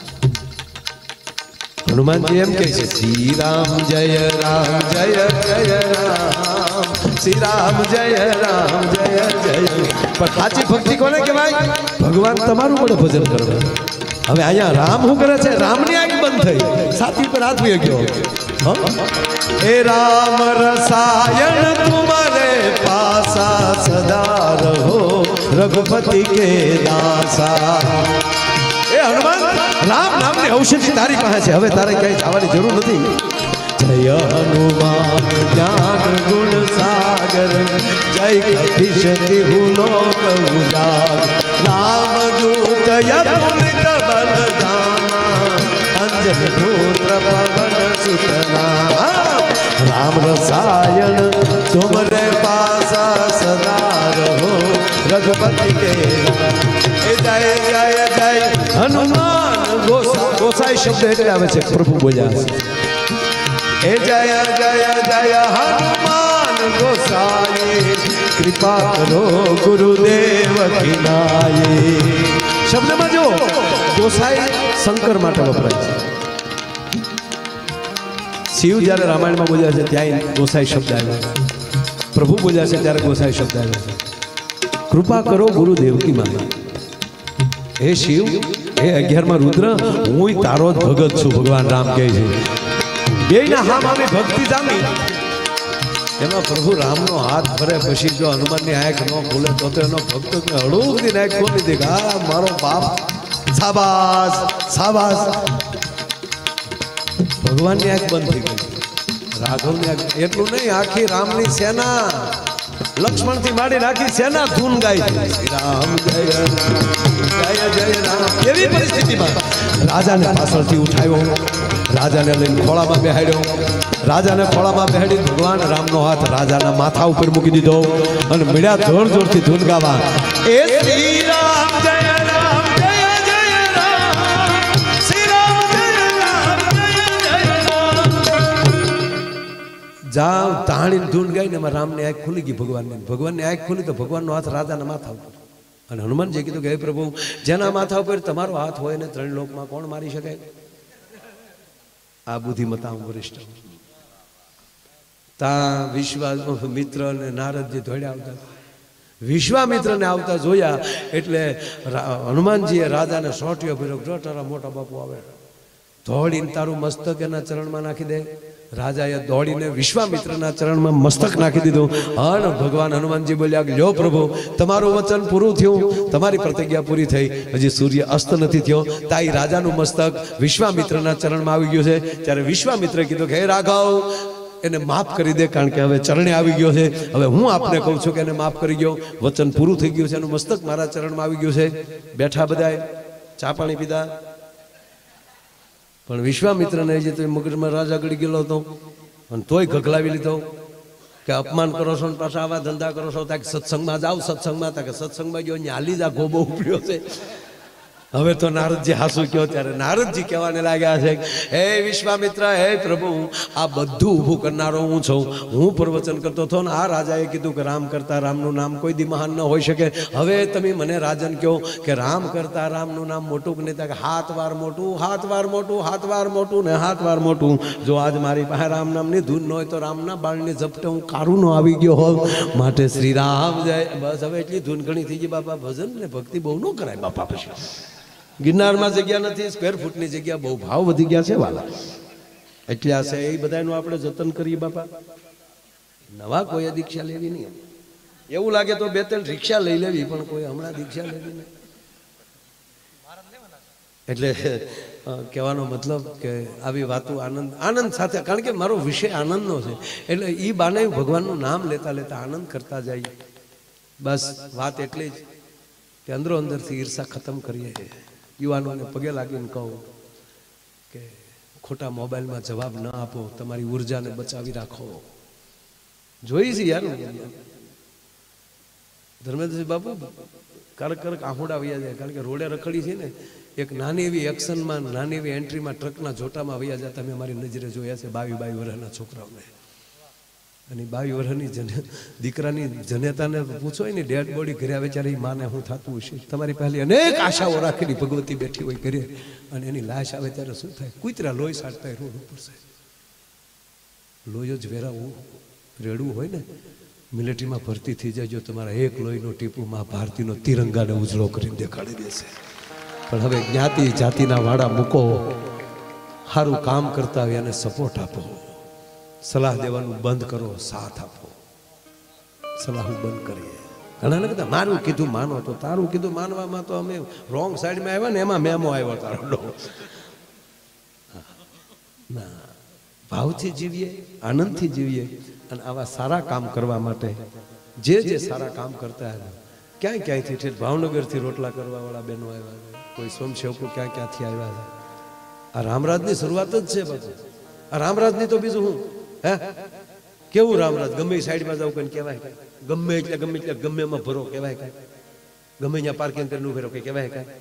હનુમાનજી એમ કહે છે શ્રી રામ જય રામ જય જય રામ શ્રી રામ જય રામ જય જય પણ સાચી ભક્તિ કોને કહેવાય ભગવાન તમારું પણ ભજન કરવું હવે અહીંયા રામ શું કરે છે રામની આંખ બંધ થઈ સાથી પર હાથ વહી ગયો એ રામ રસાયણ તુમારે પાસા સદા રહો રઘુપતિ કે દાસા એ હનુમાન રામ નામની ઔષધિ તારી પાસે છે હવે તારે ક્યાંય જવાની જરૂર નથી જય હનુમાન જ્ઞાન ગુણ સાગર જય કપીશતિ હુલોક ઉજાગર રામ દૂત યતુલિત બલધામા અંજન પુત્ર પવન સુતના રામ રસાયણ તુમરે પાસા સદા રહો રઘુપતિ કે જય જય જય હનુમાન ગોસા ગોસાઈ શબ્દ એટલે આવે છે પ્રભુ બોલ્યા એ જય જય જય હનુમાન ગોસાઈ કૃપા કરો ગુરુદેવ કિનાય શબ્દમાં જો ગોસાઈ શંકર માટે વપરાય છે શિવ જ્યારે રામાયણમાં બોલ્યા છે ત્યાં ગોસાઈ શબ્દ આવ્યો પ્રભુ બોલ્યા છે ત્યારે ગોસાઈ શબ્દ આવ્યો છે કૃપા કરો ગુરુદેવ કી માતા હે શિવ હે અગિયારમાં રુદ્ર હું તારો જ ભગત છું ભગવાન રામ કહે છે બેયના હામ આમે ભક્તિ જામી એમાં પ્રભુ રામનો હાથ ભરે પછી જો હનુમાનની આંખ ન ખોલે તો એનો ભક્તને હળુકથી આંખ ખોલી દે હા મારો બાપ સાબાસ સાબાસ ભગવાનની આંખ બંધ થઈ ગઈ રાઘવની આંખ એટલું નહીં આખી રામની સેના લક્ષ્મણ થી માંડી રાખી સેના ધૂન ગાય શ્રી રામ જય જય જય રામ એવી પરિસ્થિતિમાં રાજાને પાછળથી ઉઠાવ્યો રાજાને લઈને ખોળામાં બેહાડ્યો રાજાને ખોળામાં બેહાડી ભગવાન રામનો હાથ રાજાના માથા ઉપર મૂકી દીધો અને મળ્યા જોર જોરથી ધૂન ગાવા એ શ્રી રામ જય રામ જય જય રામ શ્રી રામ જય રામ જય જય રામ જાવ તાણીને ધૂન ગાઈને એમાં રામની આંખ ખુલી ગઈ ભગવાનની ભગવાનની આંખ ખુલી તો ભગવાનનો હાથ રાજાના માથા ઉપર અને હનુમાનજી કીધું કે હે પ્રભુ જેના માથા ઉપર તમારો હાથ હોય ને ત્રણ લોકમાં કોણ મારી શકે આ બુદ્ધિમતા વરિષ્ઠ તા વિશ્વામિત્ર ને નારદજી દોડ્યા આવતા વિશ્વામિત્રને આવતા જોયા એટલે હનુમાનજીએ રાજાને સોટ્યો ફેર્યો જો તારા મોટા બાપુ આવે દોડીને તારું મસ્તક એના ચરણમાં નાખી દે રાજાએ દોડીને વિશ્વામિત્રના ચરણમાં મસ્તક નાખી દીધું અને ભગવાન હનુમાનજી બોલ્યા કે લ્યો પ્રભુ તમારું વચન પૂરું થયું તમારી પ્રતિજ્ઞા પૂરી થઈ હજી સૂર્ય અસ્ત નથી થયો તાઈ રાજાનું મસ્તક વિશ્વામિત્રના ચરણમાં આવી ગયું છે ત્યારે વિશ્વામિત્રે કીધું કે હે રાઘવ એને માફ કરી દે કારણ કે હવે ચરણે આવી ગયો છે હવે હું આપને કહું છું કે એને માફ કરી ગયો વચન પૂરું થઈ ગયું છે એનું મસ્તક મારા ચરણમાં આવી ગયું છે બેઠા બધાએ ચા પાણી પીધા પણ વિશ્વામિત્રને જે તો મગજમાં રાજા ગળી ગયેલો હતો અને તોય ગગલાવી લીધો કે અપમાન કરો છો ને પાછા આવા ધંધા કરો છો ત્યાં સત્સંગમાં જાઓ સત્સંગમાં ત્યાં કે સત્સંગમાં ગયો અહીંયા હાલી જા ગોબો ઉપડ્યો છે હવે તો નારદજી હાસુ કયો ત્યારે નારદજી કહેવાને લાગ્યા છે હે વિશ્વામિત્ર હે પ્રભુ આ બધું ઊભું કરનારો હું છું હું પ્રવચન કરતો હતો ને આ રાજાએ કીધું કે રામ કરતા રામનું નામ કોઈ દી મહાન ન હોઈ શકે હવે તમે મને રાજન કહો કે રામ કરતા રામનું નામ મોટું કે નહીં કે હાથ વાર મોટું હાથ વાર મોટું હાથ વાર મોટું ને હાથ વાર મોટું જો આજ મારી પાસે રામ નામની ધૂન ન હોય તો રામના બાળની ઝપટે હું કારું ન આવી ગયો હોઉં માટે શ્રી રામ જાય બસ હવે એટલી ધૂન ઘણી થઈ ગઈ બાપા ભજન ને ભક્તિ બહુ ન કરાય બાપા પછી ગિરનારમાં જગ્યા નથી સ્ક્વેર ફૂટની જગ્યા બહુ ભાવ વધી ગયા છે વાલા એટલે આ છે એ બધાનું આપણે જતન કરીએ બાપા નવા કોઈએ દીક્ષા લેવી નહીં એવું લાગે તો બે ત્રણ રિક્ષા લઈ લેવી પણ કોઈ હમણાં દીક્ષા લેવી નહીં એટલે કહેવાનો મતલબ કે આવી વાતો આનંદ આનંદ સાથે, કારણ કે મારો વિષય આનંદનો છે, એટલે એ બાને ભગવાનનું નામ લેતા લેતા આનંદ કરતા જાય. બસ વાત એટલી જ કે અંદરો અંદરથી ઈર્ષા ખતમ કરીએ. યુવાનોને પગે લાગીને કહું કે ખોટા મોબાઈલમાં જવાબ ન આપો, તમારી ઉર્જાને બચાવી રાખો. જોઈ છે યાર ધર્મેન્દ્રસિંહ બાપુ કરક કરક આંખોડા વૈયા જાય, કારણ કે રોડે રખડી છે ને, એક નાની એવી એક્શનમાં નાની એવી એન્ટ્રીમાં ટ્રકના જોટામાં વૈયા જતા મેં મારી નજરે જોયા છે બાવી બાવી વર્ષના છોકરાઓને. અને બાવી વર્ષની જન દીકરાની જનેતાને પૂછો ને ડેડ બોડી ઘરે બેચારી માને શું થતું હશે. તમારી પહેલી અનેક આશાઓ રાખેલી ભગવતી બેઠી હોય ઘરે, અને એની લાશ આવે ત્યારે શું થાય? કૂતરા લોહી સાટતા રોડ ઉપર છે. લોહી જ વેરાવું રેડવું હોય ને, મિલિટરીમાં ભરતી થઈ જાય, જો તમારા એક લોહીનો ટીપું માં ભારતીનો તિરંગાને ઉજળો કરીને દેખાડી દેશે. પણ હવે જ્ઞાતિ જાતિના વાડા મૂકો, સારું કામ કરતા હોય એને સપોર્ટ આપો, સલાહ દેવાનું બંધ કરો, સાથ આપો. સલાહ બંધ કરીએ. ઘણા ને કહેતા મારું કીધું માનો, તો તારું કીધું માનવામાં તો અમે રોંગ સાઈડમાં આવ્યા ને, એમાં મેમો આવ્યો તારો. ના, ભાવથી જીવીએ, આનંદથી જીવીએ. અને આવા સારા કામ કરવા માટે જે જે સારા કામ કરતા હતા, ક્યાંય ક્યાંયથી ઠેઠ ભાવનગરથી રોટલા કરવા વાળા બહેનો આવ્યા છે, કોઈ સ્વયંસેવકો ક્યાં ક્યાંથી આવ્યા છે. આ રામરાજની શરૂઆત જ છે બાપુ. આ રામરાજની તો બીજું હું હે કેવું રામરાજ? ગમે સાઈડમાં જાવ કઈ કહેવાય કાંઈ, ગમે એટલે ગમે એટલે ગમે એમાં ભરો કહેવાય કાંઈ, ગમે ત્યાં પાર્કિંગ કરીને ઉભેરો કઈ કહેવાય કાંઈ.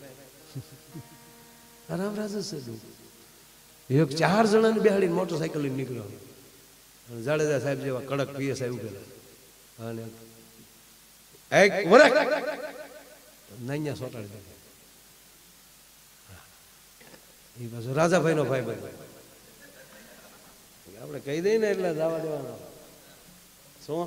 આ રામરાજ જ છે. એક ચાર જણાને બેહાડીને મોટરસાઇકલ લઈને નીકળ્યો. જાડેજા સાહેબ જેવા કડક પીએસઆઈ ઉભેલા, અને એક વરખ નૈયા સોટાડી દે. એ પાછો રાજાભાઈ નો ભાઈ ભાઈ આપણે કહી દઈએ ને એટલે જવા દેવાનો. શું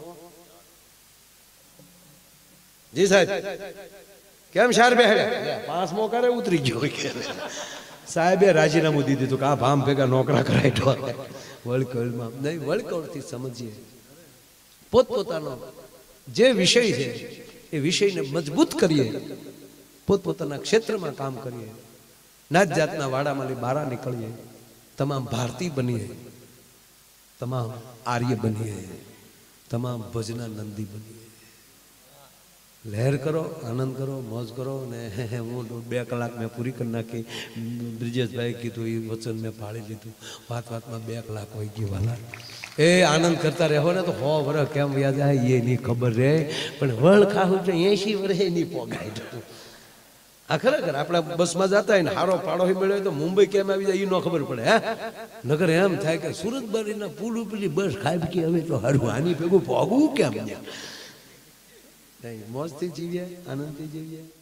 જી સાહેબ કેમ શાર બેહાડ્યા? પાંચમો કરે ઉતરી ગયો સાહેબે રાજીનામું દીધું હતું કે આ ભામ ભેગા નોકરા કરાય. વળકળમાં નહીં, વળકળથી સમજીએ. પોતપોતાનો જે વિષય છે એ વિષયને મજબૂત કરીએ, પોતપોતાના ક્ષેત્રમાં કામ કરીએ, નાત જાતના વાડામાંથી બહાર નીકળીએ, તમામ ભારતીય બનીએ, તમામ આર્ય બનીએ, તમામ ભજના નંદી બનીએ. લહેર કરો, આનંદ કરો, મોજ કરો. ને હું બે કલાક મેં પૂરી કરી નાખી. બ્રિજેશભાઈ કીધું એ વચન મેં પાળી લીધું. વાત વાતમાં બે કલાક હોય ગઈ વાલા. એ આનંદ કરતા રહો ને તો હો વર્ષ કેમ યાદ આવે એ નહીં ખબર રહે, પણ વળ ખાવું તો એસી વર્ષે નહીં પોગાય. આ ખરેખર આપણા બસમાં જતા હોય ને હારો પાડો મળ્યો તો મુંબઈ કેમ આવી જાય એ ન ખબર પડે. હે નગર એમ થાય કે સુરત બારીના પુલ ઉપરની બસ ખાઈ કે હવે તો હારું આની ભેગું પોગવું કેમ? મોજથી જીવીએ, આનંદથી જીવીએ.